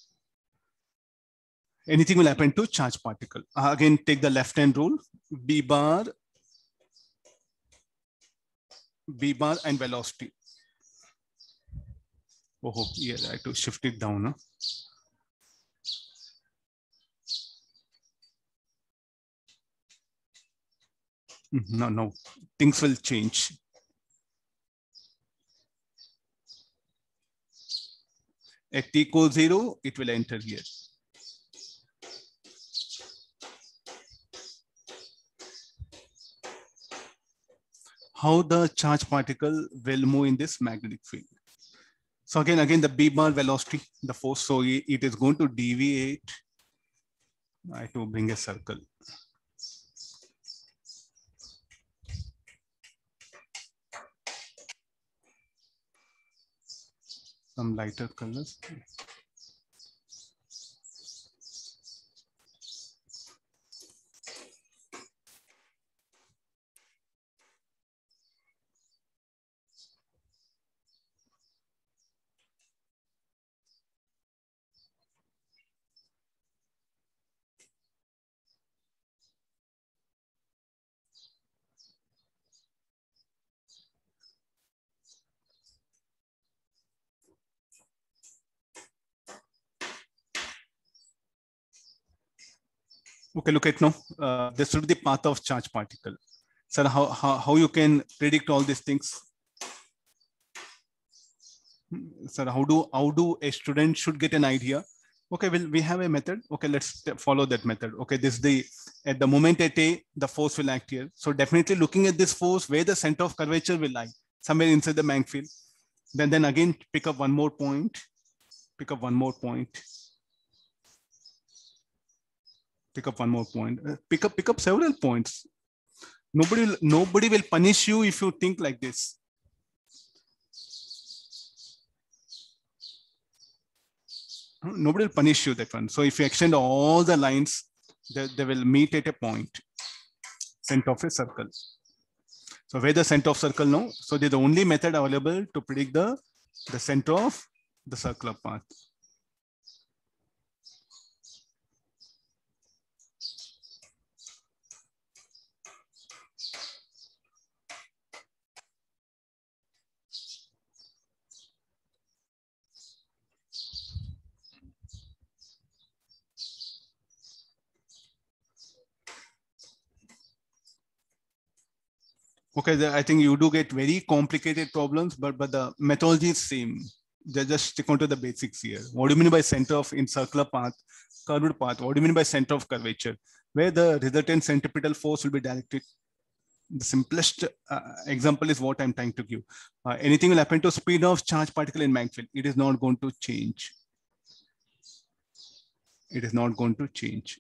S1: Anything will happen to charge particle. Again, take the left-hand rule. B bar and velocity. Oh, yeah, I have to shift it down. Huh? No, things will change. At t equals 0, it will enter here. How the charge particle will move in this magnetic field. So again, the B bar velocity, the force, so it is going to deviate. I have to bring a circle. Some lighter colors. Okay, look at now. This will be the path of charge particle. Sir, how you can predict all these things? Sir, how do a student should get an idea? Okay, well, we have a method. Okay, let's follow that method. Okay, this is at the moment at A, the force will act here. So definitely looking at this force, where the center of curvature will lie, somewhere inside the magnetic field. Then again, pick up one more point. Pick up one more point. Pick up one more point. Pick up several points. Nobody will punish you if you think like this. Nobody will punish you that one. So if you extend all the lines, they will meet at a point, center of a circle. So where the center of circle now? So they're the only method available to predict the center of the circular path. Okay, I think you do get very complicated problems, but the methodology is same. They just stick on to the basics here. What do you mean by center of in circular path, curved path? What do you mean by center of curvature? Where the resultant centripetal force will be directed? The simplest example is what I'm trying to give. Anything will happen to speed of charge particle in magnetic field. It is not going to change. It is not going to change.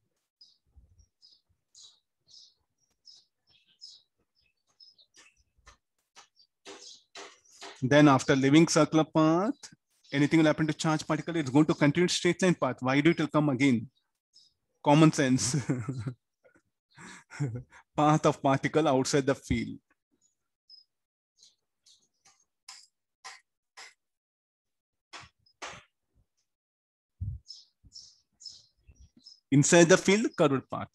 S1: Then after leaving circular path, anything will happen to charge particle. It's going to continue straight line path. Why do it will come again? Common sense. Path of particle outside the field. Inside the field, curved path.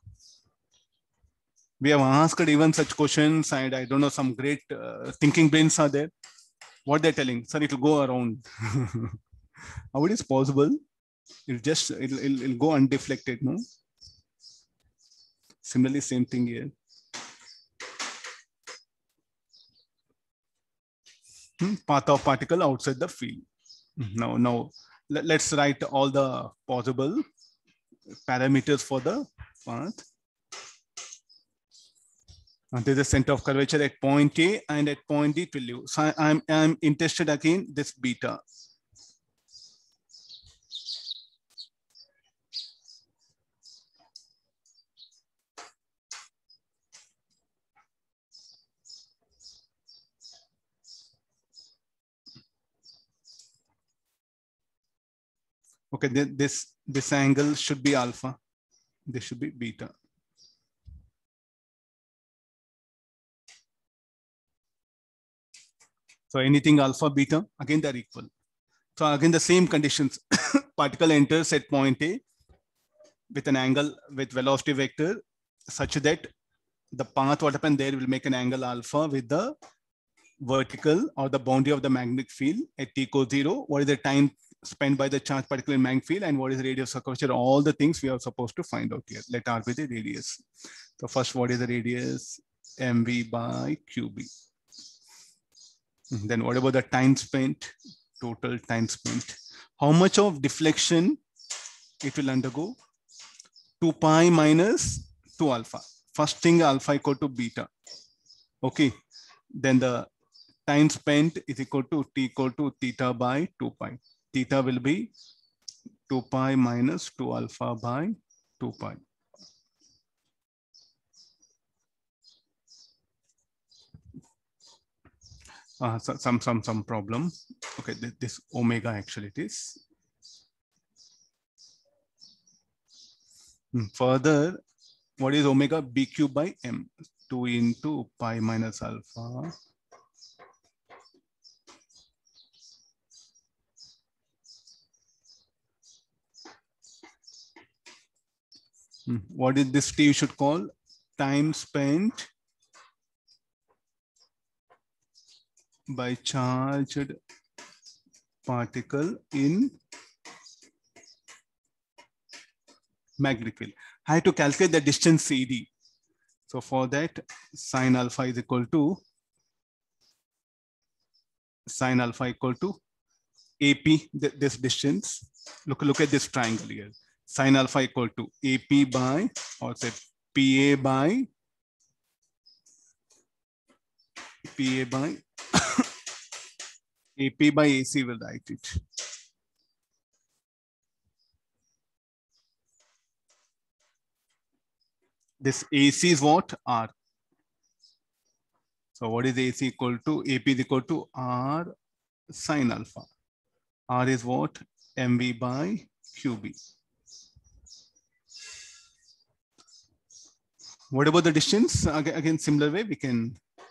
S1: We have asked even such questions, and I don't know, some great thinking brains are there. What they're telling, sir, it will go around. How it is possible? It'll go undeflected, no? Similarly, same thing here. Path of particle outside the field. Now let's write all the possible parameters for the path. There's a center of curvature at point A, and at point D it will leave. So I'm interested again this beta. Okay, this angle should be alpha. This should be beta. So anything alpha, beta, again they're equal. So again the same conditions. Particle enters at point A with an angle with velocity vector such that the path what happened there will make an angle alpha with the vertical or the boundary of the magnetic field at t equals 0. What is the time spent by the charge particle in magnetic field, and what is the radius of curvature? All the things we are supposed to find out here. Let R be the radius. So first, what is the radius? mv by qb. Then what about the time spent? Total time spent. How much of deflection it will undergo? 2 pi minus 2 alpha. First thing, alpha equal to beta. Okay. Then the time spent is equal to t equal to theta by 2 pi. Theta will be 2 pi minus 2 alpha by 2 pi. Some problem. Okay, this omega actually it is. Further, what is omega? B cube by m. 2 into pi minus alpha. What is this T you should call? Time spent by charged particle in magnetic field. I have to calculate the distance CD. So for that, sine alpha is equal to AP, this distance. Look at this triangle here. Sine alpha equal to AP by, or say PA by AP by AC will write it. This AC is what? R. So what is AC equal to? AP is equal to R sine alpha. R is what? MV by QB. What about the distance? Again, similar way we can.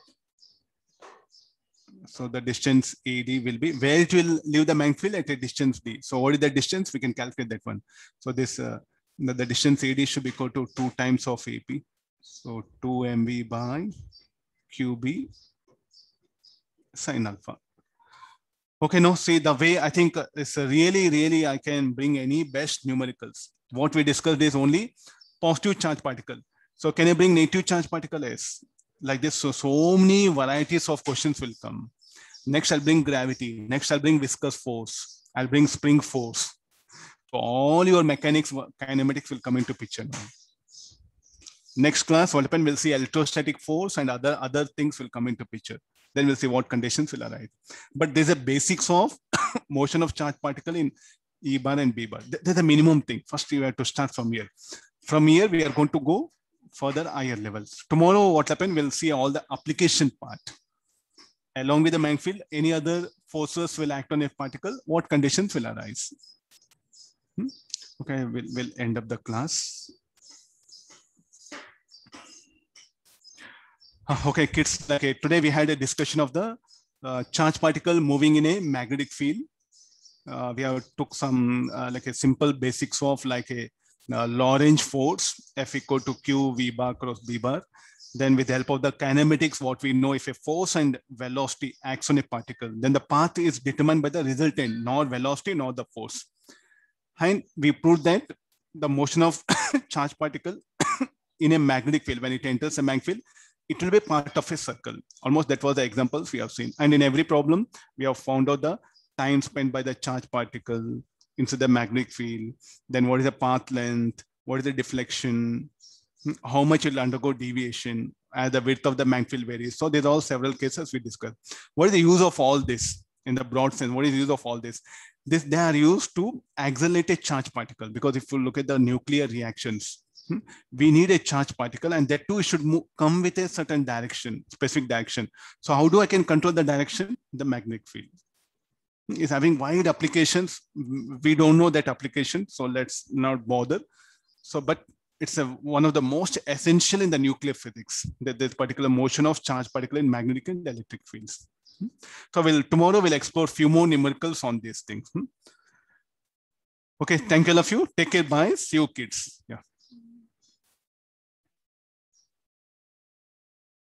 S1: So the distance AD will be where it will leave the magnetic field at a distance D. So what is the distance? We can calculate that one. So this the distance AD should be equal to 2 times of AP. So 2 MV by QB sine alpha. Okay, no, see the way I think it's really I can bring any best numericals. What we discussed is only positive charge particle. So can I bring negative charge particle? Yes. Like this, so many varieties of questions will come. Next, I'll bring gravity. Next, I'll bring viscous force. I'll bring spring force. So all your mechanics, kinematics will come into picture now. Next class, what happen? We'll see electrostatic force and other things will come into picture. Then we'll see what conditions will arise. But there's a basics of motion of charged particle in E bar and B bar. There's a minimum thing. First, we have to start from here. From here, we are going to go further higher levels. Tomorrow, what happen? We'll see all the application part. Along with the Planck field, any other forces will act on a particle. What conditions will arise? Okay, we'll end up the class. Okay, kids, okay, today we had a discussion of the charged particle moving in a magnetic field. We have took some like a simple basics of like a Lorentz force, F equal to Q V bar cross B bar. Then with the help of the kinematics, what we know, if a force and velocity acts on a particle, then the path is determined by the resultant, not velocity, nor the force. And we proved that the motion of charged particle in a magnetic field, when it enters a magnetic field, it will be part of a circle. Almost that was the examples we have seen. And in every problem, we have found out the time spent by the charged particle inside the magnetic field. Then what is the path length? What is the deflection? How much it will undergo deviation as the width of the magnetic field varies. So there's all several cases we discussed. What is the use of all this in the broad sense? What is the use of all this? They are used to accelerate a charged particle, because if you look at the nuclear reactions, we need a charged particle, and that too should come with a certain direction, specific direction. So how do I can control the direction? The magnetic field is having wide applications. We don't know that application, so let's not bother. So, but it's one of the most essential in the nuclear physics, that this particular motion of charged particle in magnetic and electric fields. So tomorrow we'll explore a few more numericals on these things. Okay, thank you all of you. Take care, bye. See you kids. Yeah.